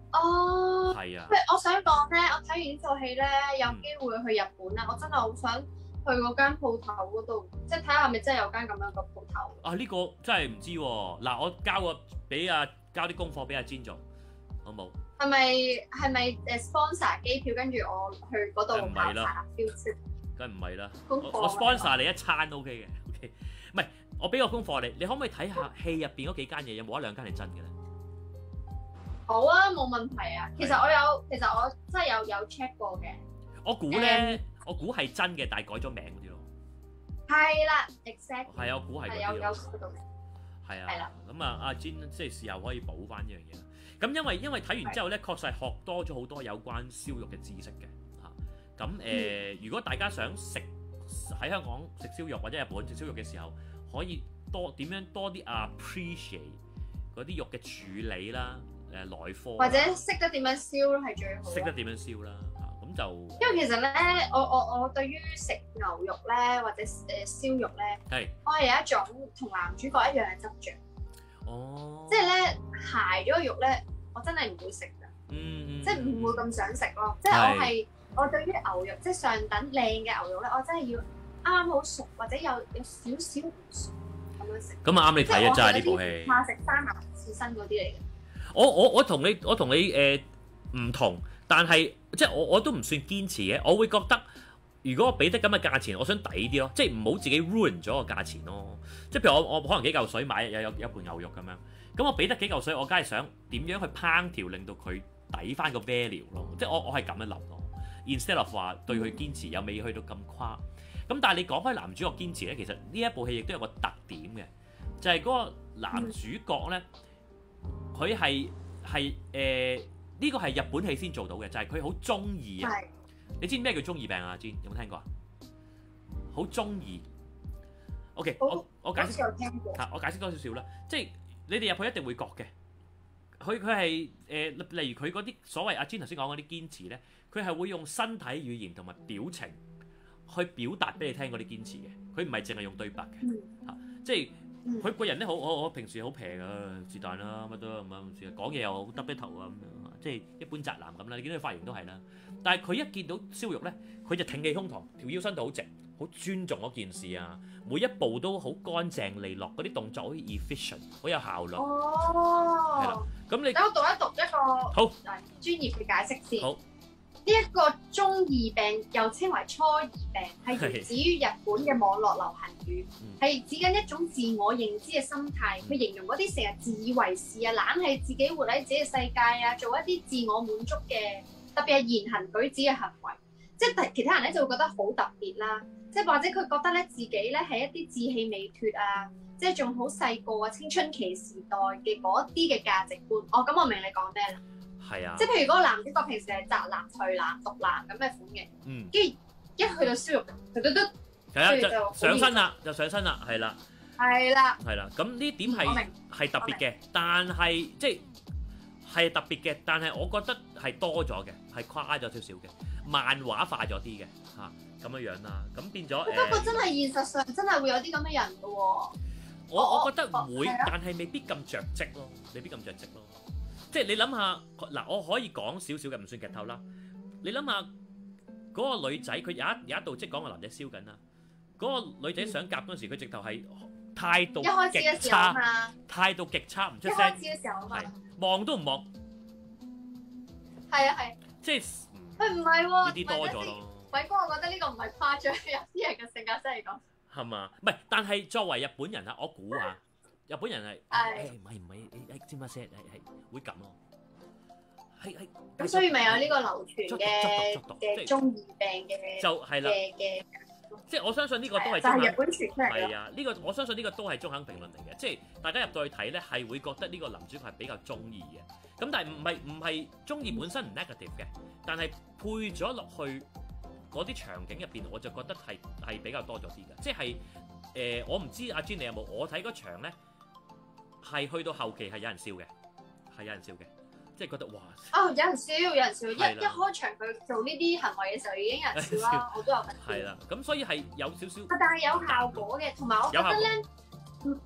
哦， 係啊， 喂，我想講咧，我睇完呢套戲咧，有機會去日本咧，我真係好想去嗰間鋪頭嗰度，即係睇下係咪真係有間咁樣嘅鋪頭。 啊呢個真係唔知喎。嗱，我交個俾阿交啲功課俾阿 Jane 做，好冇？ 係咪係咪誒 sponsor 機票，跟住我去嗰度梗唔係啦考察 feel trip？ 梗唔係啦， 功課我我 sponsor 你一餐 OK 嘅，OK。唔係，我俾個功課你，你可唔可以睇下戲入邊嗰幾間嘢有冇一兩間係真嘅咧？ 好啊，冇問題啊。其實我有，其實我真係有有 check 過嘅。 我估咧，我估係真嘅，但係改咗名嗰啲咯。 係啦，exactly。 係啊，我估係嗰係有有啲咯。 嗰度。 係係啦啊，咁啊，阿 Jane 即係事後可以補翻呢樣嘢啦。咁因為因為睇完之後咧，確實係學多咗好多有關燒肉嘅知識嘅嚇。咁誒、呃，如果大家想食喺香港食燒肉或者日本食燒肉嘅時候，可以多點樣多啲 appreciate 嗰啲肉嘅處理啦，誒來貨， 或者識得點樣燒咯，係最好。 識得點樣燒啦嚇，咁就因為其實咧，我我我對於食牛肉咧或者誒燒肉咧， 係我係有一種同男主角一樣嘅執着。 哦， 即係咧鞋咗個肉咧，我真係唔會食㗎， 嗯， 即係唔會咁想食咯。即係我係我對於牛肉，即係上等靚嘅牛肉咧，我真係要啱啱好熟或者有有少少唔熟咁樣食。 咁啊啱你睇啊，真係呢部戲。 怕食生牛刺身嗰啲嚟嘅。 我我我同你我同你誒唔同，但係即係我我都唔算堅持嘅。我會覺得如果我俾得咁嘅價錢，我想抵啲咯，即係唔好自己 ruin 咗個價錢咯。即係譬如我我可能幾嚿水買有有有盤牛肉咁樣，咁我俾得幾嚿水，我梗係想點樣去烹調令到佢抵翻個 value 咯。即係我我係咁樣諗咯。Instead of 話對佢堅持又未去到咁誇。咁但係你講開男主角堅持咧，其實呢一部戲亦都有個特點嘅，就係、是、嗰個男主角咧，佢係係誒呢個係日本戲先做到嘅，就係佢好中意啊！你知咩叫中二病啊？Jane 有冇聽過啊？好中二。OK，我我，我解釋嚇，我解釋多少少啦。即係你哋入去一定會覺嘅。佢佢係誒，例如佢嗰啲所謂阿 Jane 頭先講嗰啲堅持咧，佢係會用身體語言同埋表情去表達俾你聽嗰啲堅持嘅。佢唔係淨係用對白嘅嚇、嗯啊，即係佢個人咧好，我我平時好平啊，是但啦，乜都咁啊，講嘢又好耷低頭啊咁樣，即係一般宅男咁啦。你見到佢髮型都係啦，但係佢一見到燒肉咧，佢就挺起胸膛，條腰伸到好直，好尊重嗰件事啊，每一步都好乾淨利落，嗰啲動作好 efficient， 好有效率。 哦， 係啦，咁你等我讀一讀一個好專業嘅解釋先。 好， 呢一個中二病又稱為初二病，係源自於日本嘅網絡流行語，係指緊一種自我認知嘅心態。佢形容嗰啲成日自以為是啊，懶係自己活喺自己嘅世界啊，做一啲自我滿足嘅，特別係言行舉止嘅行為。即係其他人咧就會覺得好特別啦，即係或者佢覺得咧自己咧係一啲志氣未脱啊，即係仲好細個啊，青春期時代嘅嗰啲嘅價值觀。哦，咁我明你講咩啦？ 係啊， 即係譬如嗰個男主角平時係宅男、頹男、毒男咁嘅款嘅， 嗯， 跟住一去到燒肉，嘟嘟嘟， 係啊，就上身啦，就上身啦，係啦， 係啦， 係啦，咁呢點係係特別嘅，但係即係係特別嘅，但係我覺得係多咗嘅，係誇咗少少嘅，漫畫化咗啲嘅嚇咁樣樣啦，咁變咗。 不過真係現實上真係會有啲咁嘅人嘅喎。 我我覺得會，但係未必咁着跡咯，未必咁着跡咯。即係你諗下嗱，我可以講少少嘅，唔算劇透啦。你諗下嗰個女仔，佢有一有一度即係講個男仔燒緊啦。嗰個女仔想夾嗰陣時，佢直頭係態度極差，態度極差，唔出聲。一開始嘅時候啊嘛，望都唔望。 係啊係。即係佢唔係喎， 呢啲多咗咯。 偉哥，我覺得呢個唔係誇張，有啲人嘅性格真係咁。係嘛？唔係，但係作為日本人啊，我估下。日本人係誒唔係唔係誒誒知乜聲係係會咁咯，係係咁所以咪有呢個流傳嘅嘅中二病嘅就係啦嘅嘅， 即係我相信呢個都係就係日本傳出嚟係啊，呢個我相信呢個都係中肯評論嚟嘅，即係大家入到去睇咧係會覺得呢個男主角係比較中二嘅，咁但係唔係唔係中二本身唔 negative 嘅，但係配咗落去嗰啲場景入邊，我就覺得係係比較多咗啲嘅，即係誒我唔知阿 Jane 你有冇，我睇嗰場咧。係去到後期係有人笑嘅，係有人笑嘅，即係覺得哇！ 哦，有人笑，有人笑，一一開場佢做呢啲行為嘅時候已經有人笑啦，我都有份笑。 係啦，咁所以係有少少， 但係有效果嘅，同埋我覺得咧，唔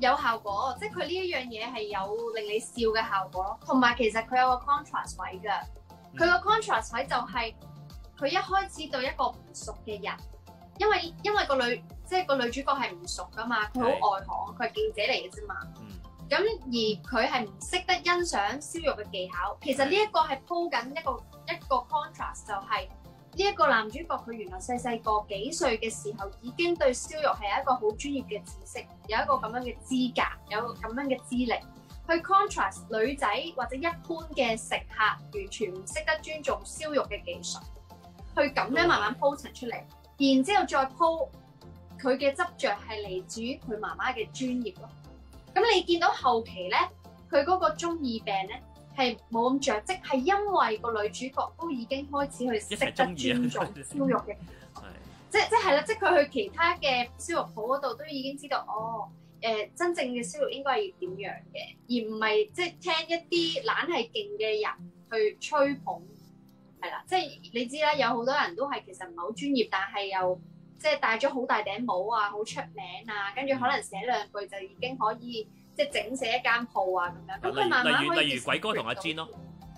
有效果，即係佢呢一樣嘢係有令你笑嘅效果咯。同埋其實佢有個 contrast 位㗎，佢個 contrast 位就係佢一開始對一個唔熟嘅人，因為因為個女即係個女主角係唔熟㗎嘛，佢好外行，佢係記者嚟嘅啫嘛。咁而佢係唔識得欣賞燒肉嘅技巧，其實呢一個係鋪緊一個一個 contrast，就係呢一個男主角佢原來細細個幾歲嘅時候已經對燒肉係一個好專業嘅知識，有一個咁樣嘅資格，有一個咁樣嘅資歷，去 contrast 女仔或者一般嘅食客完全唔識得尊重燒肉嘅技術，去咁樣慢慢鋪陳出嚟，然之後再鋪佢嘅執着係嚟自於佢媽媽嘅專業咯。咁你見到後期咧，佢嗰個中二病咧係冇咁着跡，係因為個女主角都已經開始去識得尊重燒肉嘅，即即係啦，即係佢去其他嘅燒肉鋪嗰度都已經知道，哦，誒、呃、真正嘅燒肉應該係要點樣嘅，而唔係即係聽一啲懶係勁嘅人去吹捧，係啦，即係你知啦，有好多人都係其實唔係好專業，但係又即係戴咗好大頂帽啊，好出名啊，跟住可能寫兩句就已經可以即係整死一間鋪啊咁樣。咁佢慢慢可以。例如例如鬼哥同阿 Jin 咯。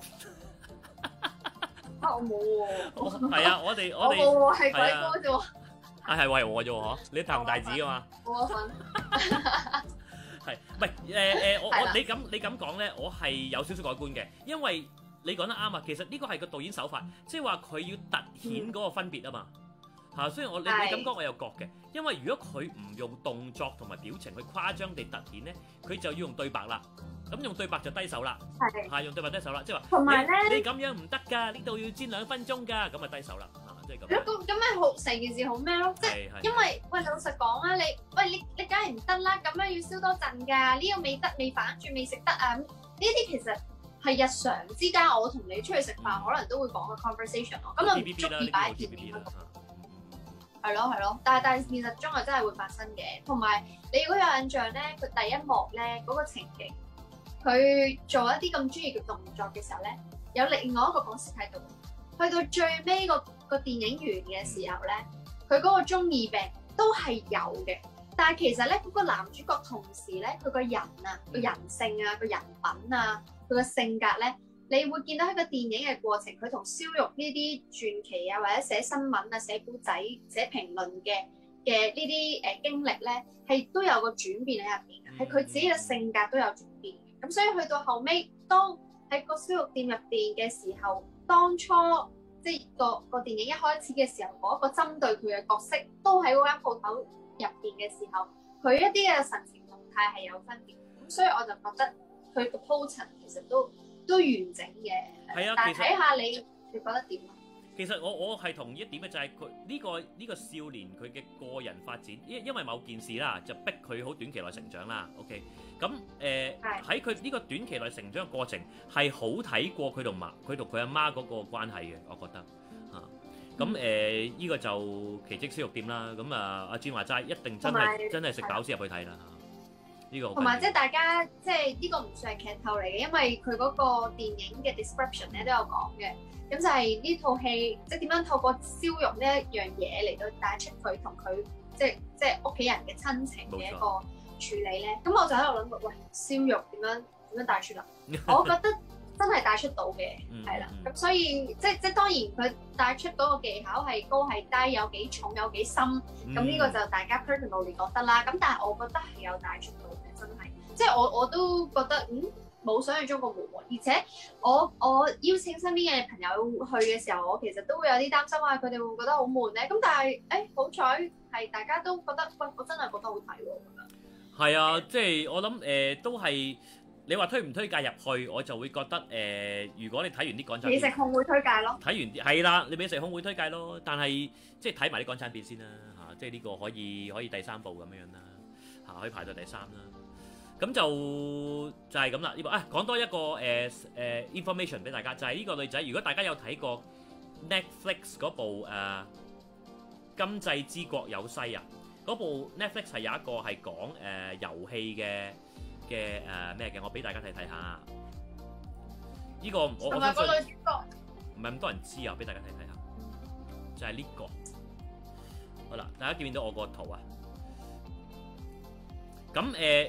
啊！我冇喎。係啊，我哋我哋。我冇喎，係鬼哥啫喎。啊係為我啫喎嗬，你大紅大紫噶嘛？冇份。係，唔係誒誒？我我你咁你咁講咧，我係有少少改觀嘅，因為你講得啱啊。其實呢個係個導演手法，即係話佢要突顯嗰個分別啊嘛。嚇，雖然我你你咁講我有覺嘅，因為如果佢唔用動作同埋表情去誇張地突顯咧，佢就要用對白啦。咁用對白就低手啦，係嚇用對白低手啦，即係話同埋咧，你咁樣唔得㗎，呢度要煎兩分鐘㗎，咁啊低手啦，嚇即係咁。咁咁咪好成件事好咩咯？即係因為喂老實講啊，你喂你你梗係唔得啦，咁樣要燒多陣㗎，呢個未得未反轉未食得啊，呢啲其實係日常之間我同你出去食飯可能都會講嘅 conversation 咯，咁就唔足以擺喺片面嗰度。係咯係咯，但係但係現實中係真係會發生嘅，同埋你如果有印象咧，佢第一幕咧嗰個情景，佢做一啲咁專業嘅動作嘅時候咧，有另外一個角色喺度，去到最尾個個電影完嘅時候咧，佢嗰個中二病都係有嘅，但係其實咧嗰個男主角同時咧佢個人啊個人性啊個人品啊佢個性格咧。你會見到喺個電影嘅過程，佢同燒肉呢啲傳奇啊，或者寫新聞啊、寫古仔、寫評論嘅嘅呢啲誒經歷咧，係都有個轉變喺入邊嘅，係佢自己嘅性格都有轉變嘅。咁所以去到後尾，當喺個燒肉店入邊嘅時候，當初即係個個電影一開始嘅時候，嗰、那個針對佢嘅角色都喺嗰間鋪頭入邊嘅時候，佢一啲嘅神情動態係有分別。咁所以我就覺得佢個鋪陳其實都都完整嘅，係啊，但係睇下你你覺得點啊？其實我我係同意一點嘅，就係佢呢個呢、呢個少年佢嘅個人發展，因因為某件事啦，就逼佢好短期內成長啦。OK，咁誒喺佢呢個短期內成長嘅過程係好睇過佢同媽佢同佢阿媽嗰個關係嘅，我覺得嚇。咁誒呢個就奇蹟燒肉店啦。咁啊阿 Jin 話齋，一定真係真係食飽先入去睇啦。同埋即係大家即係呢個唔算係劇透嚟嘅，因為佢嗰個電影嘅 description 咧都有講嘅。咁就係呢套戲即係點樣透過燒肉呢一樣嘢嚟到帶出佢同佢即係即係屋企人嘅親情嘅一個處理咧。咁我就喺度諗過，喂，燒肉點樣點樣帶出嚟？我覺得真係帶出到嘅，係啦。咁所以即係即係當然佢帶出嗰個技巧係高係低，有幾重有幾深，咁呢個就大家 personally 覺得啦。咁但係我覺得係有帶出到。真係，即係我我都覺得嗯冇想象中咁悶喎，而且我我邀請身邊嘅朋友去嘅時候，我其實都會有啲擔心啊，佢哋會唔會覺得好悶咧？咁但係誒好彩係大家都覺得，喂，我真係覺得好睇喎。係啊，即係我諗誒、呃、都係你話推唔推介入去，我就會覺得誒、呃，如果你睇完啲港產片，美食控會推介咯。睇完啲係啦，你美食控會推介咯，但係即係睇埋啲港產片先啦嚇，即係呢個可以可以第三部咁樣樣啦嚇，可以排到第三啦。咁就就係咁啦，呢部啊講多一個誒誒、呃呃、information 俾大家，就係、是、呢個女仔。如果大家有睇過 Netflix 嗰部誒《今際之國有西》啊，嗰部 Netflix 係有一個係講誒遊戲嘅嘅誒咩嘅，我俾大家睇睇下。呢、這個我我相信唔係咁多人知啊，俾大家睇睇下，就係、是、呢、這個。好啦，大家見唔見到我個圖啊？咁誒。呃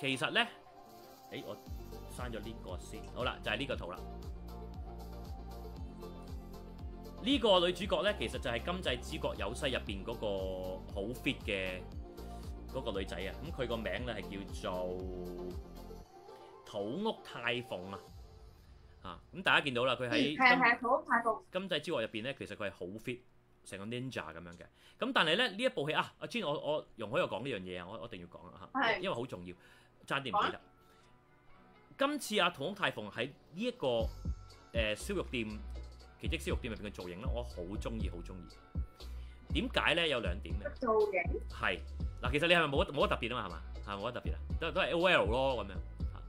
其實咧，誒我刪咗呢個先，好啦，就係呢個圖啦。呢個女主角咧，其實就係《今際之國有西》入邊嗰個好 fit 嘅嗰個女仔啊。咁佢個名咧係叫做土屋太鳳啊。啊，咁大家見到啦，佢喺係係土屋太鳳。 《今際之國》入邊咧，其實佢係好 fit，成個 ninja 咁樣嘅。咁但係咧呢一部戲啊，阿 Jane 我我容許我講呢樣嘢啊，我我一定要講啊嚇，因為好重要，爭啲唔記得。今次阿土屋太鳳喺呢一個誒、呃、燒肉店。奇蹟燒肉店入邊嘅造型咧，我好中意，好中意。點解咧？有兩點嘅。 造型係嗱，其實你係咪冇冇乜特別啊嘛？係嘛？係冇乜特別啊？都都係 O L 咯咁樣。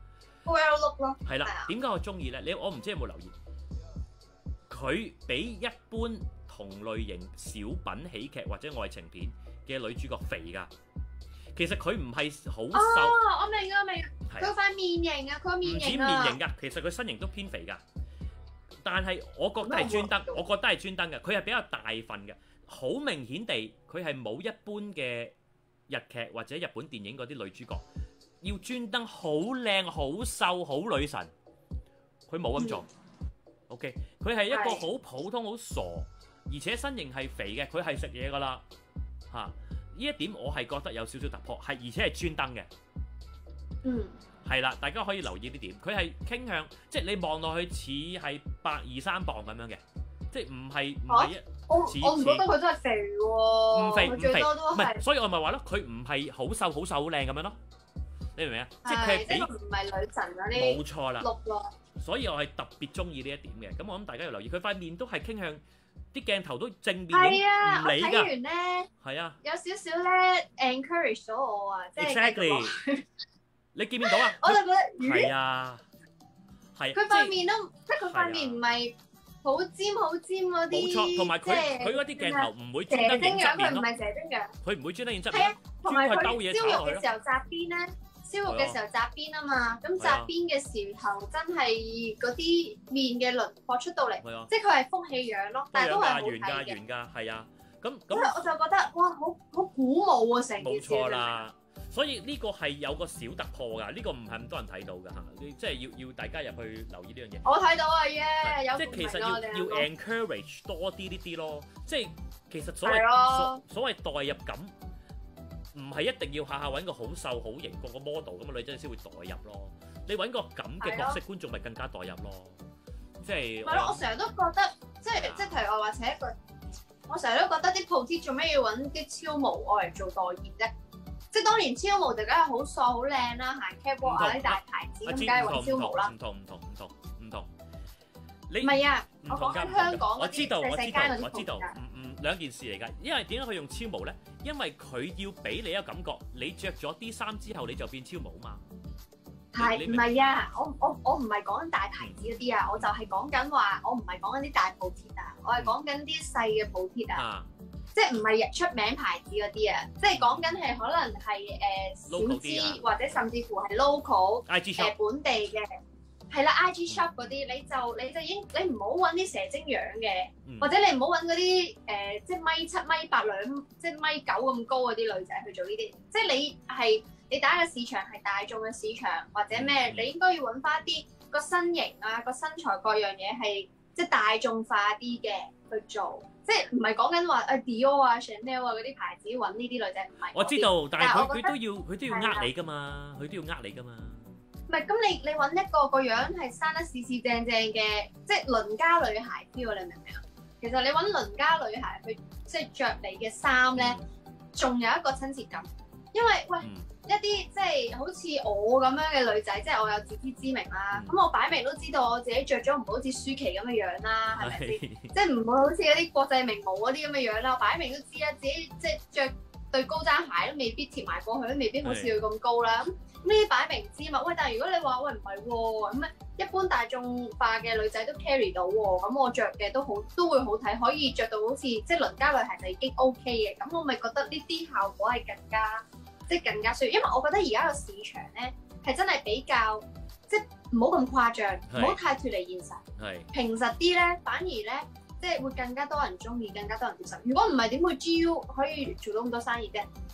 O L look 咯。 係啦。點解我中意咧？你我唔知有冇留意，佢比一般同類型小品喜劇或者愛情片嘅女主角肥㗎。其實佢唔係好瘦。 哦，我明啊，明啊。佢塊面型啊，佢個面型啊。 唔止面型㗎，其實佢身形都偏肥㗎。但係我覺得係專登，我覺得係專登嘅。佢係比較大份嘅，好明顯地佢係冇一般嘅日劇或者日本電影嗰啲女主角要專登好靚、好瘦、好女神。佢冇咁做。OK， 佢係一個好普通、好傻，而且身形係肥嘅。佢係食嘢㗎啦，嚇、啊！呢一點我係覺得有少少突破，係而且係專登嘅。 嗯。係啦，大家可以留意呢點，佢係傾向，即係你望落去似係百二三磅咁樣嘅，即係唔係唔係一， 我我唔覺得佢真係肥喎， 唔肥唔肥， 唔係，所以我咪話咯，佢唔係好瘦好瘦好靚咁樣咯，你明唔明啊？即係佢係唔係女神嗰啲， 冇錯啦， 綠咯， 所以我係特別中意呢一點嘅，咁我諗大家要留意，佢塊面都係傾向啲鏡頭都正面影，唔理㗎， 睇完咧， 係啊， 有少少咧 encourage 咗我啊，即係 exactly。你見唔見到啊？ 我就覺得， 係啊，係。 佢塊面都，即係佢塊面唔係好尖好尖嗰啲。 冇錯，同埋佢佢嗰啲鏡頭唔會專登影側面咯。 佢唔係蛇精樣。 佢唔會專登影側面。 係啊，同埋佢燒肉嘅時候紮邊咧，燒肉嘅時候紮邊啊嘛。咁紮邊嘅時候真係嗰啲面嘅輪廓出到嚟，即係佢係風氣樣咯，但係都係好睇嘅。 圓㗎，圓㗎，係啊。咁咁。 所以我就覺得哇，好好鼓舞啊！成件事。冇錯啦。所以呢個係有個小突破㗎，呢、這個唔係咁多人睇到㗎嚇，你即係要要大家入去留意呢樣嘢。 我睇到啊耶，yeah, 有即係其實要要 encourage 多啲呢啲咯，即係其實所謂的所所謂代入感，唔係一定要下下揾個好瘦好型個個 model 咁嘅女仔先會代入咯。你揾個咁嘅角色，觀眾咪更加代入咯。即係。 係咯，我成日都覺得，即係即係譬如我話請一個，我成日都覺得啲 pro 做咩要揾啲超模愛嚟做代言啫？即係當年超模就梗係好瘦好靚啦，行 catwalk 啊啲大牌子咁，梗係揾超模啦。 唔同唔同唔同唔同，你唔係啊？我講緊香港嗰啲細細間嗰啲我知道，唔唔兩件事嚟㗎。因為點解佢用超模咧？因為佢要俾你一個感覺，你着咗啲衫之後你就變超模嘛。 係唔係啊？我我我唔係講緊大牌子嗰啲啊，我就係講緊話，我唔係講緊啲大鋪貼啊，我係講緊啲細嘅鋪貼啊。即係唔係出名牌子嗰啲啊？即係講緊係可能係誒、呃、小資或者甚至乎係 local 誒、呃、本地嘅，係啦 I G shop 嗰啲，你就你就已經你唔好揾啲蛇精樣嘅，嗯、或者你唔好揾嗰啲誒即係米七米八兩即係米九咁高嗰啲女仔去做呢啲。即係你係你打嘅市場係大眾嘅市場或者咩？嗯、你應該要揾翻啲個身形啊、個身材各樣嘢係即係大眾化啲嘅去做。即係唔係講緊話誒 Dior 啊、Chanel 啊嗰啲牌子揾呢啲女仔唔係。我知道， 但係佢佢都要佢都要呃你噶嘛，佢都要呃你噶嘛。 唔係咁，你你揾一個個樣係生得四四正正嘅，即係鄰家女孩 feel，你明唔明啊？其實你揾鄰家女孩去即係着你嘅衫咧，仲、嗯、有一個親切感，因為喂。嗯一啲即係好似我咁樣嘅女仔，即係我有自知之明啦。咁、嗯、我擺明都知道我自己着咗唔好似舒淇咁嘅樣啦，係咪先？即係唔會好似嗰啲國際名模嗰啲咁嘅樣啦。我擺明都知啦，自己即係着對高踭鞋都未必貼埋過去，都未必好似佢咁高啦。咁呢啲擺明知嘛。喂，但係如果你話喂唔係喎，咁啊一般大眾化嘅女仔都 carry 到喎，咁我着嘅都好都會好睇，可以着到好似即係鄰家女孩就已經 OK 嘅。咁我咪覺得呢啲效果係更加。即係更加需要，因為我覺得而家個市場咧係真係比較即係唔好咁誇張，唔好太脫離現實，係平實啲咧，反而咧即係會更加多人中意，更加多人接受。如果唔係點會 G U 可以做到咁多生意啫？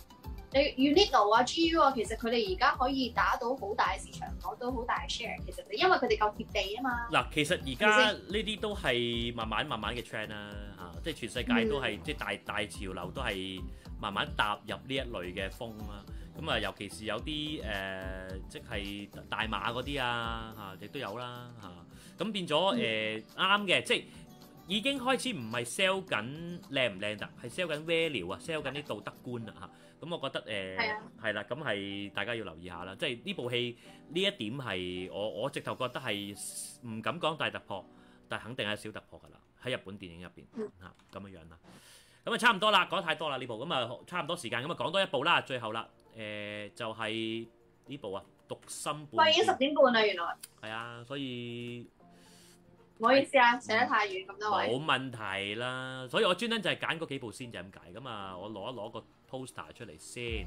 你 Uniqlo 啊、G U 啊，其實佢哋而家可以打到好大嘅市場，攞到好大嘅 share。其實因為佢哋夠貼地啊嘛。 嗱，其實而家呢啲都係慢慢慢慢嘅 trend 啦，嚇，即係全世界都係、嗯、即係大大潮流都係慢慢踏入呢一類嘅風啦。咁啊，尤其是有啲誒、呃，即係大碼嗰啲啊，嚇，亦都有啦，嚇。咁變咗誒啱嘅，即係已經開始唔係 sell 緊靚唔靚得，係 sell 緊 value 啊，sell 緊啲道德觀啊嚇。咁我覺得誒係啦，咁、呃、係大家要留意下啦。即係呢部戲呢一點係我我直頭覺得係唔敢講大突破，但係肯定係小突破㗎啦。喺日本電影入邊嚇咁樣樣啦。咁啊差唔多啦，講得太多啦呢部，咁啊差唔多時間，咁啊講多一部啦，最後啦，誒、呃、就係、是、呢部啊《讀心半》。喂， 已經十點半啦，原來。係啊，所以唔好意思啊，寫得太遠咁多位。 冇問題啦，所以我專登就係揀嗰幾部先就咁解。咁啊，我攞一攞個 poster 出嚟先。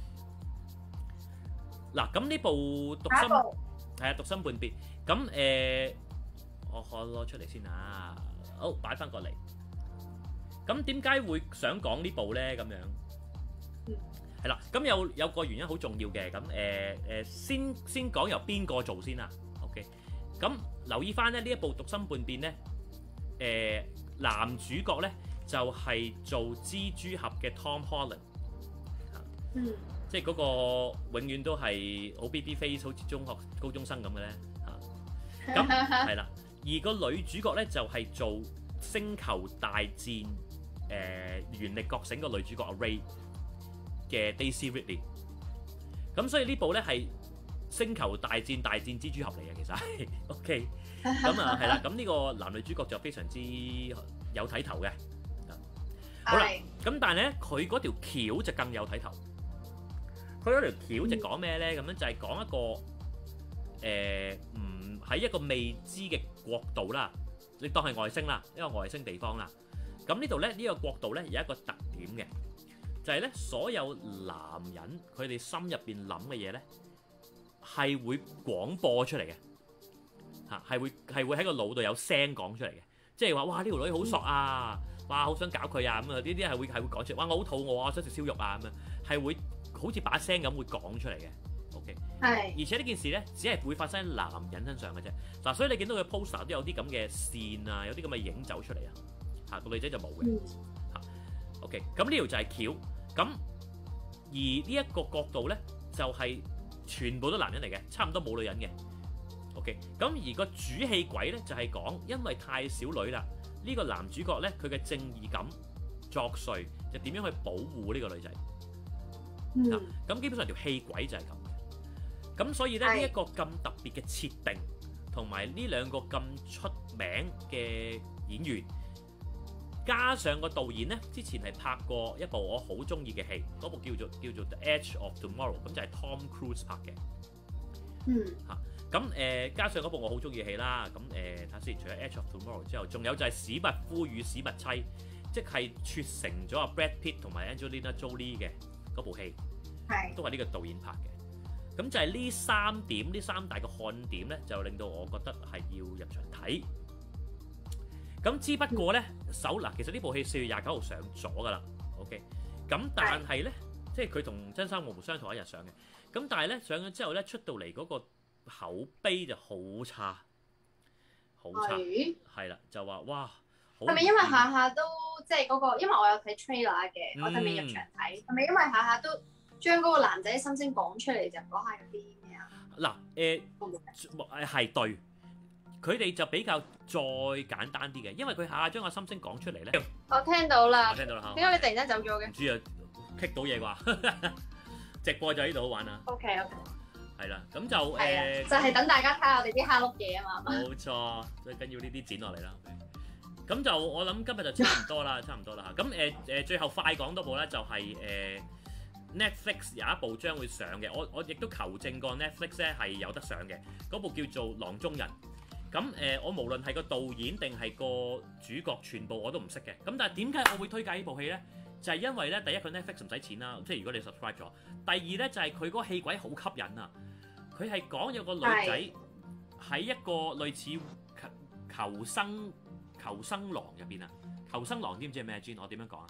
嗱，咁呢部《讀心》係啊，《讀心半別》。咁誒、呃，我可攞出嚟先啊。好，擺翻過嚟。咁點解會想講呢部咧？咁樣係啦，咁有有個原因好重要嘅。咁誒誒，先先講由邊個做先啊 ？OK，咁留意翻咧呢一部《讀心半變》咧，誒、呃、男主角咧就係、是、做蜘蛛俠嘅 Tom Holland， 嗯，即係嗰個永遠都係好 baby face， 好似中學高中生咁嘅咧嚇。咁係啦，而個女主角咧就係、是、做星球大戰。誒、呃、原力覺醒個女主角阿 Ray 嘅 Daisy Ridley， 咁所以呢部咧係星球大戰大戰蜘蛛俠嚟嘅，其實係 OK，咁啊係啦，咁呢個男女主角就非常之有睇頭嘅。好啦，咁但係咧佢嗰條橋就更有睇頭。佢嗰條橋就講咩咧？咁樣就係講一個誒唔喺一個未知嘅國度啦，你當係外星啦，一個外星地方啦。咁呢度咧，呢個國度咧有一個特點嘅，就係咧所有男人佢哋心入邊諗嘅嘢咧，係會廣播出嚟嘅，嚇係會係會喺個腦度有聲講出嚟嘅，即係話哇呢條女好索啊，哇好想搞佢啊咁啊，呢啲係會係會講出嚟，哇我好肚餓啊，想食燒肉啊咁樣，係會好似把聲咁會講出嚟嘅。OK，係，而且呢件事咧只係會發生喺男人身上嘅啫。嗱，所以你見到佢 poster 都有啲咁嘅線啊，有啲咁嘅影走出嚟啊。嚇個女仔就冇嘅嚇 ，OK，咁呢條就係橋，咁而呢一個角度咧就係、是、全部都男人嚟嘅，差唔多冇女人嘅 ，OK，咁而個主戲軌咧就係、是、講因為太少女啦，呢、這個男主角咧佢嘅正義感作祟，就點樣去保護呢個女仔？嗱、嗯，咁、啊、基本上條戲軌就係咁嘅，咁所以咧呢一、這個咁特別嘅設定，同埋呢兩個咁出名嘅演員。加上個導演咧，之前係拍過一部我好中意嘅戲，嗰部叫做叫做 The Edge of Tomorrow， 咁就係 Tom Cruise 拍嘅。嗯。嚇，咁誒加上嗰部我好中意嘅戲啦，咁誒睇下先，除咗 Edge of Tomorrow 之後，仲有就係史密夫與史密妻，即係撮成咗阿 Brad Pitt 同埋 Angelina Jolie 嘅嗰部戲，係都係呢個導演拍嘅。咁就係呢三點，呢三大個看點咧，就令到我覺得係要入場睇。咁之不過咧，首嗱其實呢部戲四月廿九號上咗㗎啦 ，OK。咁但係咧，即係佢同真三國無雙同一日上嘅。咁但係咧上咗之後咧，出到嚟嗰個口碑就好差，好差，係啦，就話哇， 係咪因為下下都即係嗰個？因為我有睇 trailer 嘅，嗯、我就未入場睇。係咪因為下下都將嗰個男仔心聲講出嚟，就講下有啲咩啊？ 嗱誒誒係對。佢哋就比較再簡單啲嘅，因為佢下下將個心聲講出嚟咧。 我聽到啦， 我聽到啦嚇。 點解你突然間走咗嘅？ 唔知啊，棘到嘢啩？直播就喺呢度好玩啊。OK OK。係啦，咁就誒， 呃、就係等大家睇下我哋啲蝦碌嘢啊嘛。冇錯，最緊要呢啲剪落嚟啦。咁就我諗今日就差唔多啦，差唔多啦嚇。咁誒誒，最後快講多部咧，就係、是、誒、呃、Netflix 有一部將會上嘅，我我亦都求證過 Netflix 咧係有得上嘅，嗰部叫做《囊中人》。咁誒、呃，我無論係個導演定係個主角，全部我都唔識嘅。咁但係點解我會推介呢部戲咧？就係、是、因為咧，第一佢 Netflix 唔使錢啦，即係如果你 subscribe 咗。第二咧就係佢嗰個戲軌好吸引啊！佢係講有個女仔喺一個類似求求生求生狼入邊啊！求生狼知唔知係咩？Gin 我點樣講啊？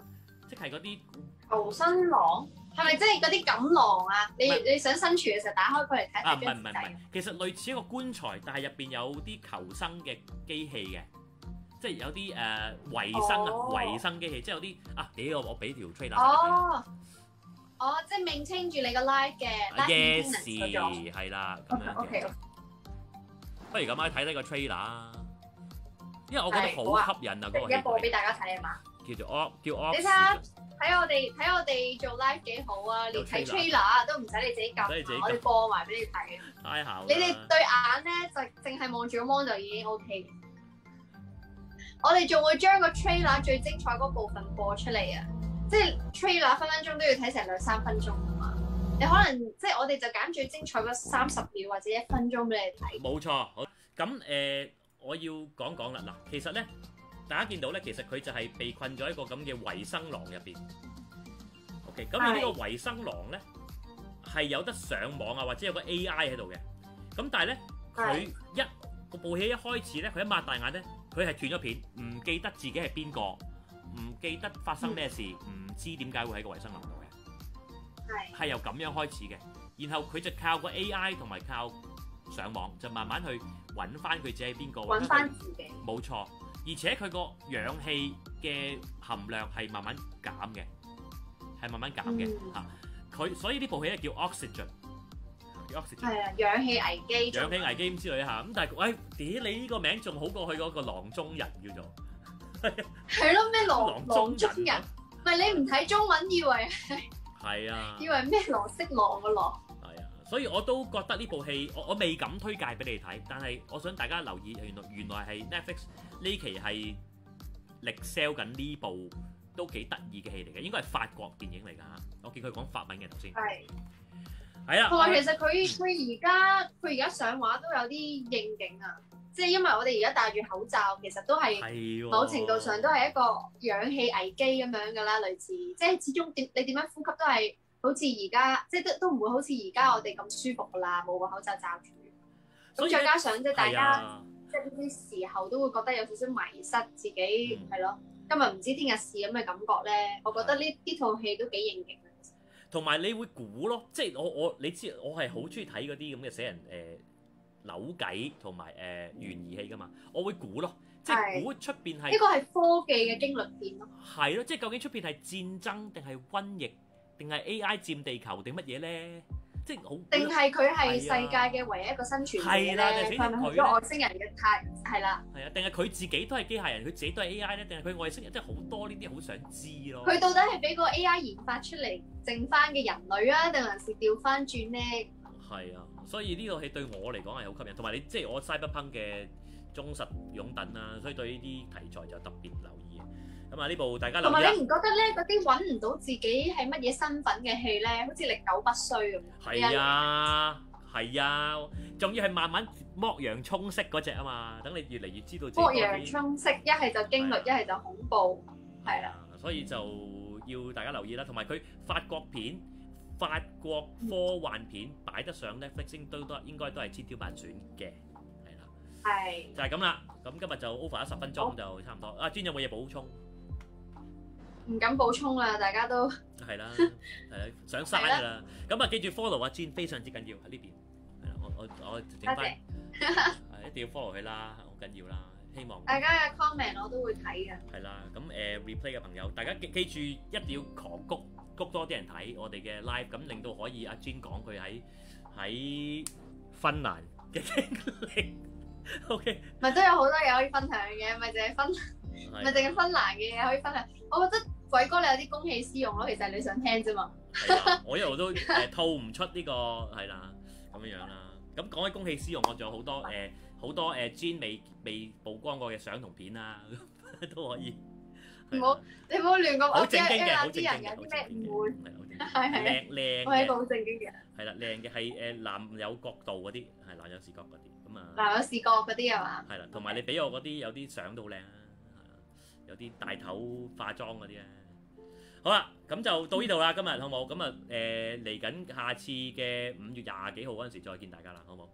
即係嗰啲求生囊係咪即係嗰啲錦囊啊？你唔係你想生存嘅時候打開佢嚟睇啊， 睇唔係唔係唔係張紙仔。， 其實類似一個棺材，但係入邊有啲求生嘅機器嘅，即係有啲誒、呃、維生啊， 哦維生機器，即係有啲啊，屌我我俾條 trailer 哦哦，即係 maintain 住你個 life 嘅 life yes maintenance 嗰種。 係啦，咁樣 O K 嘅 O K。 不如咁啊，睇睇個 trailer 啊，因為我覺得係好啊好吸引啊，嗰個一播俾戲大家睇啊嘛！ 叫做 O 叫 O。 你睇下睇我哋睇我哋做 live 幾好啊！連睇 trailer 都唔使你自己撳啊， 唔使你自己撳我哋播埋俾你睇。 太巧啦你哋對眼咧就淨係望住個 mon 就已經 O K。我哋仲會將個 trailer 最精彩嗰部分播出嚟啊！即係 trailer 分分鐘都要睇成兩三分鐘啊嘛。你可能即係我哋就揀最精彩嗰三十秒或者一分鐘俾你睇。 冇錯，好咁誒、呃，我要講講啦。嗱，其實咧，大家見到咧，其實佢就係被困咗一個咁嘅維生囊入邊。OK，咁而呢個維生囊咧係有得上網啊，或者有個 A I 喺度嘅。咁但係咧，佢一個部戲一開始咧，佢一擘大眼咧，佢係斷咗片，唔記得自己係邊個，唔記得發生咩事，唔、嗯、知點解會喺個維生囊度嘅。 係係由咁樣開始嘅，然後佢就靠個 A I 同埋靠上網，就慢慢去揾翻佢自己係邊個， 揾翻自己。 冇錯，而且佢個氧氣嘅含量係慢慢減嘅，係慢慢減嘅嚇。佢、 嗯、 所以呢部戲咧叫 Oxygen， 叫 Oxygen。 係啊，氧氣危機。 氧氣危機咁之類嚇，咁但係喂，屌你呢個名仲好過佢嗰個囊中人叫做。 係咯，咩囊囊中中人？唔係你唔睇中文以為係啊， 以為咩羅色狼個狼？ 係啊，所以我都覺得呢部戲我我未敢推介俾你睇，但係我想大家留意，原來原來係 Netflix 呢期係力 sell 緊呢部都幾得意嘅戲嚟嘅，應該係法國電影嚟㗎嚇。我見佢講法文嘅頭先。 係係啊。 同埋其實佢佢而家佢而家上畫都有啲應景啊，即係因為我哋而家戴住口罩，其實都係某程度上都係一個氧氣危機咁樣㗎啦，類似即係始終點你點樣呼吸都係好似而家即係都都唔會好似而家我哋咁舒服㗎啦，冇個口罩罩住。咁再加上即係大家即係呢啲時候都會覺得有少少迷失自己係咯、嗯，今日唔知聽日事咁嘅感覺咧，我覺得呢呢套戲都幾應景。 同埋你會估咯，即係我我你知我係好中意睇嗰啲咁嘅死人誒、呃、扭計同埋誒懸疑戲噶嘛，我會估咯，即係估出邊係呢個係科技嘅驚慄片咯， 係咯，即係究竟出邊係戰爭定係瘟疫定係 A I 佔地球定乜嘢咧？即係好定係佢係世界嘅唯一一個生存者咧？係咪去咗外星人嘅太係啦？ 係啊，定係佢自己都係機械人，佢自己都係 A I 咧？定係佢外星人？即係好多呢啲好想知咯。 佢到底係俾個 A I 研發出嚟剩翻嘅人類啊，定還是調翻轉咧？ 係啊，所以呢套戲對我嚟講係好吸引，同埋你即係我 Cyberpunk 嘅忠實擁躉啦，所以對呢啲題材就特別留意。咁啊，呢部大家留意啦。 同埋你唔覺得咧，嗰啲揾唔到自己係乜嘢身份嘅戲咧，好似歷久不衰咁？ 係啊，係啊，仲要係慢慢剝洋葱式嗰隻啊嘛，等你越嚟越知道自己。 剝洋葱式，一係就驚慄，一係就恐怖，係啦。 所以就要大家留意啦，同埋佢法國片、法國科幻片擺得上 Netflix 都都應該都係千挑萬選嘅，係啦。 係。就係咁啦，咁今日就 over 咗十分鐘就差唔多。阿 Jane 有冇嘢補充？ 唔敢補充啦，大家都係啦，係啦，想嘥㗎啦。咁啊，記住 follow 阿 Jane 非常之緊要喺呢邊。係啦，我我我整翻，係一定要 follow 佢啦，好緊要啦。希望大家嘅 comment 我都會睇嘅。 係啦，咁誒 replay 嘅朋友，大家記記住一定要狂谷谷多啲人睇我哋嘅 live，咁令到可以阿 Jane 講佢喺喺芬蘭嘅經歷。OK， 咪都有好多嘢可以分享嘅，咪淨係芬，咪淨係芬蘭嘅嘢可以分享。我覺得鬼哥你有啲公器私用咯，其實係你想聽啫嘛。 係啊，我一路都誒套唔出呢個係啦，咁樣樣啦。咁講起公器私用，我仲有好多誒好多誒 Jane 未未曝光過嘅相同片啊，都可以。 唔好你唔好亂咁， 好正經嘅，好啲正經人有啲咩誤會， 係係靚靚我係好正經嘅。 係啦，靚嘅係誒男友角度嗰啲，係男友視角嗰啲咁啊。 男友視角嗰啲係嘛？ 係啦，同埋你俾我嗰啲有啲相都靚啊，有啲大頭化妝嗰啲咧。好啦，咁就到呢度啦，今日好冇？咁啊誒嚟緊下次嘅五月廿幾號嗰陣時再見大家啦，好冇？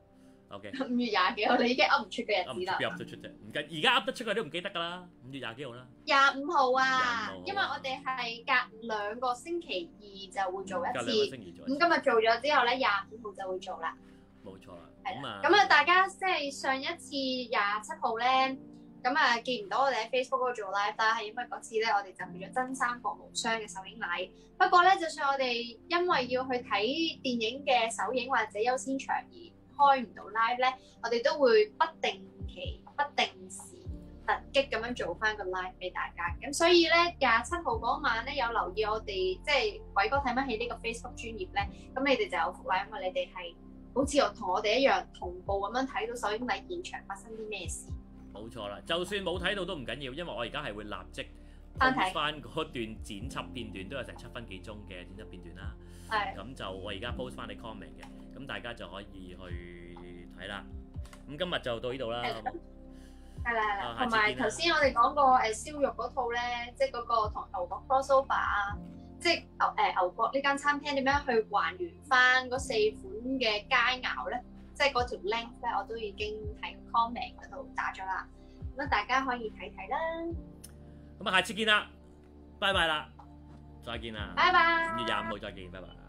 OK， 五月廿幾號，你已經噏唔出嘅噏唔出日子啦。 邊噏得出啫？唔緊，而家噏得出嘅都唔記得㗎啦。五月廿幾號啦。 廿五號啊， 廿五號因為我哋係隔兩個星期二就會做一隔兩個次。 星期做咁一次。 今日做咗之後咧，廿五號就會做啦。 冇錯啦。 係咁啊， 咁啊，大家即係上一次廿七號咧，咁啊見唔到我哋喺 Facebook 嗰度做 live，但係因為嗰次咧，我哋就去咗真三國無雙嘅首映禮。不過咧，就算我哋因為要去睇電影嘅首映或者優先場而開唔到 live 咧，我哋都會不定期、不定時突擊咁樣做翻個 live 俾大家。咁所以咧，廿七號嗰晚咧有留意我哋即係鬼哥睇乜戲呢個 Facebook 專頁咧，咁你哋就有福啦，因為你哋係好似我同我哋一樣同步咁樣睇到首映禮現場發生啲咩事。 冇錯啦，就算冇睇到都唔緊要，因為我而家係會立即翻睇 post 翻嗰段剪輯片段，都有成七分幾鐘嘅剪輯片段啦。 係咁就我而家 post 翻你 comment 嘅，咁大家就可以去睇啦。咁今日就到呢度啦，好冇？ 係啦係啦， 啊同埋下次見啦頭先我哋講過誒燒肉嗰套咧，即係嗰個同牛角 crossover 啊，即係牛誒牛角呢間餐廳點樣去還原翻嗰四款嘅佳肴咧？即係嗰條 link 咧，我都已經喺 comment 嗰度打咗啦，咁啊大家可以睇睇啦。 咁啊，下次見啦，拜拜啦，再見啦， 拜拜。 五月廿五號再見，拜拜。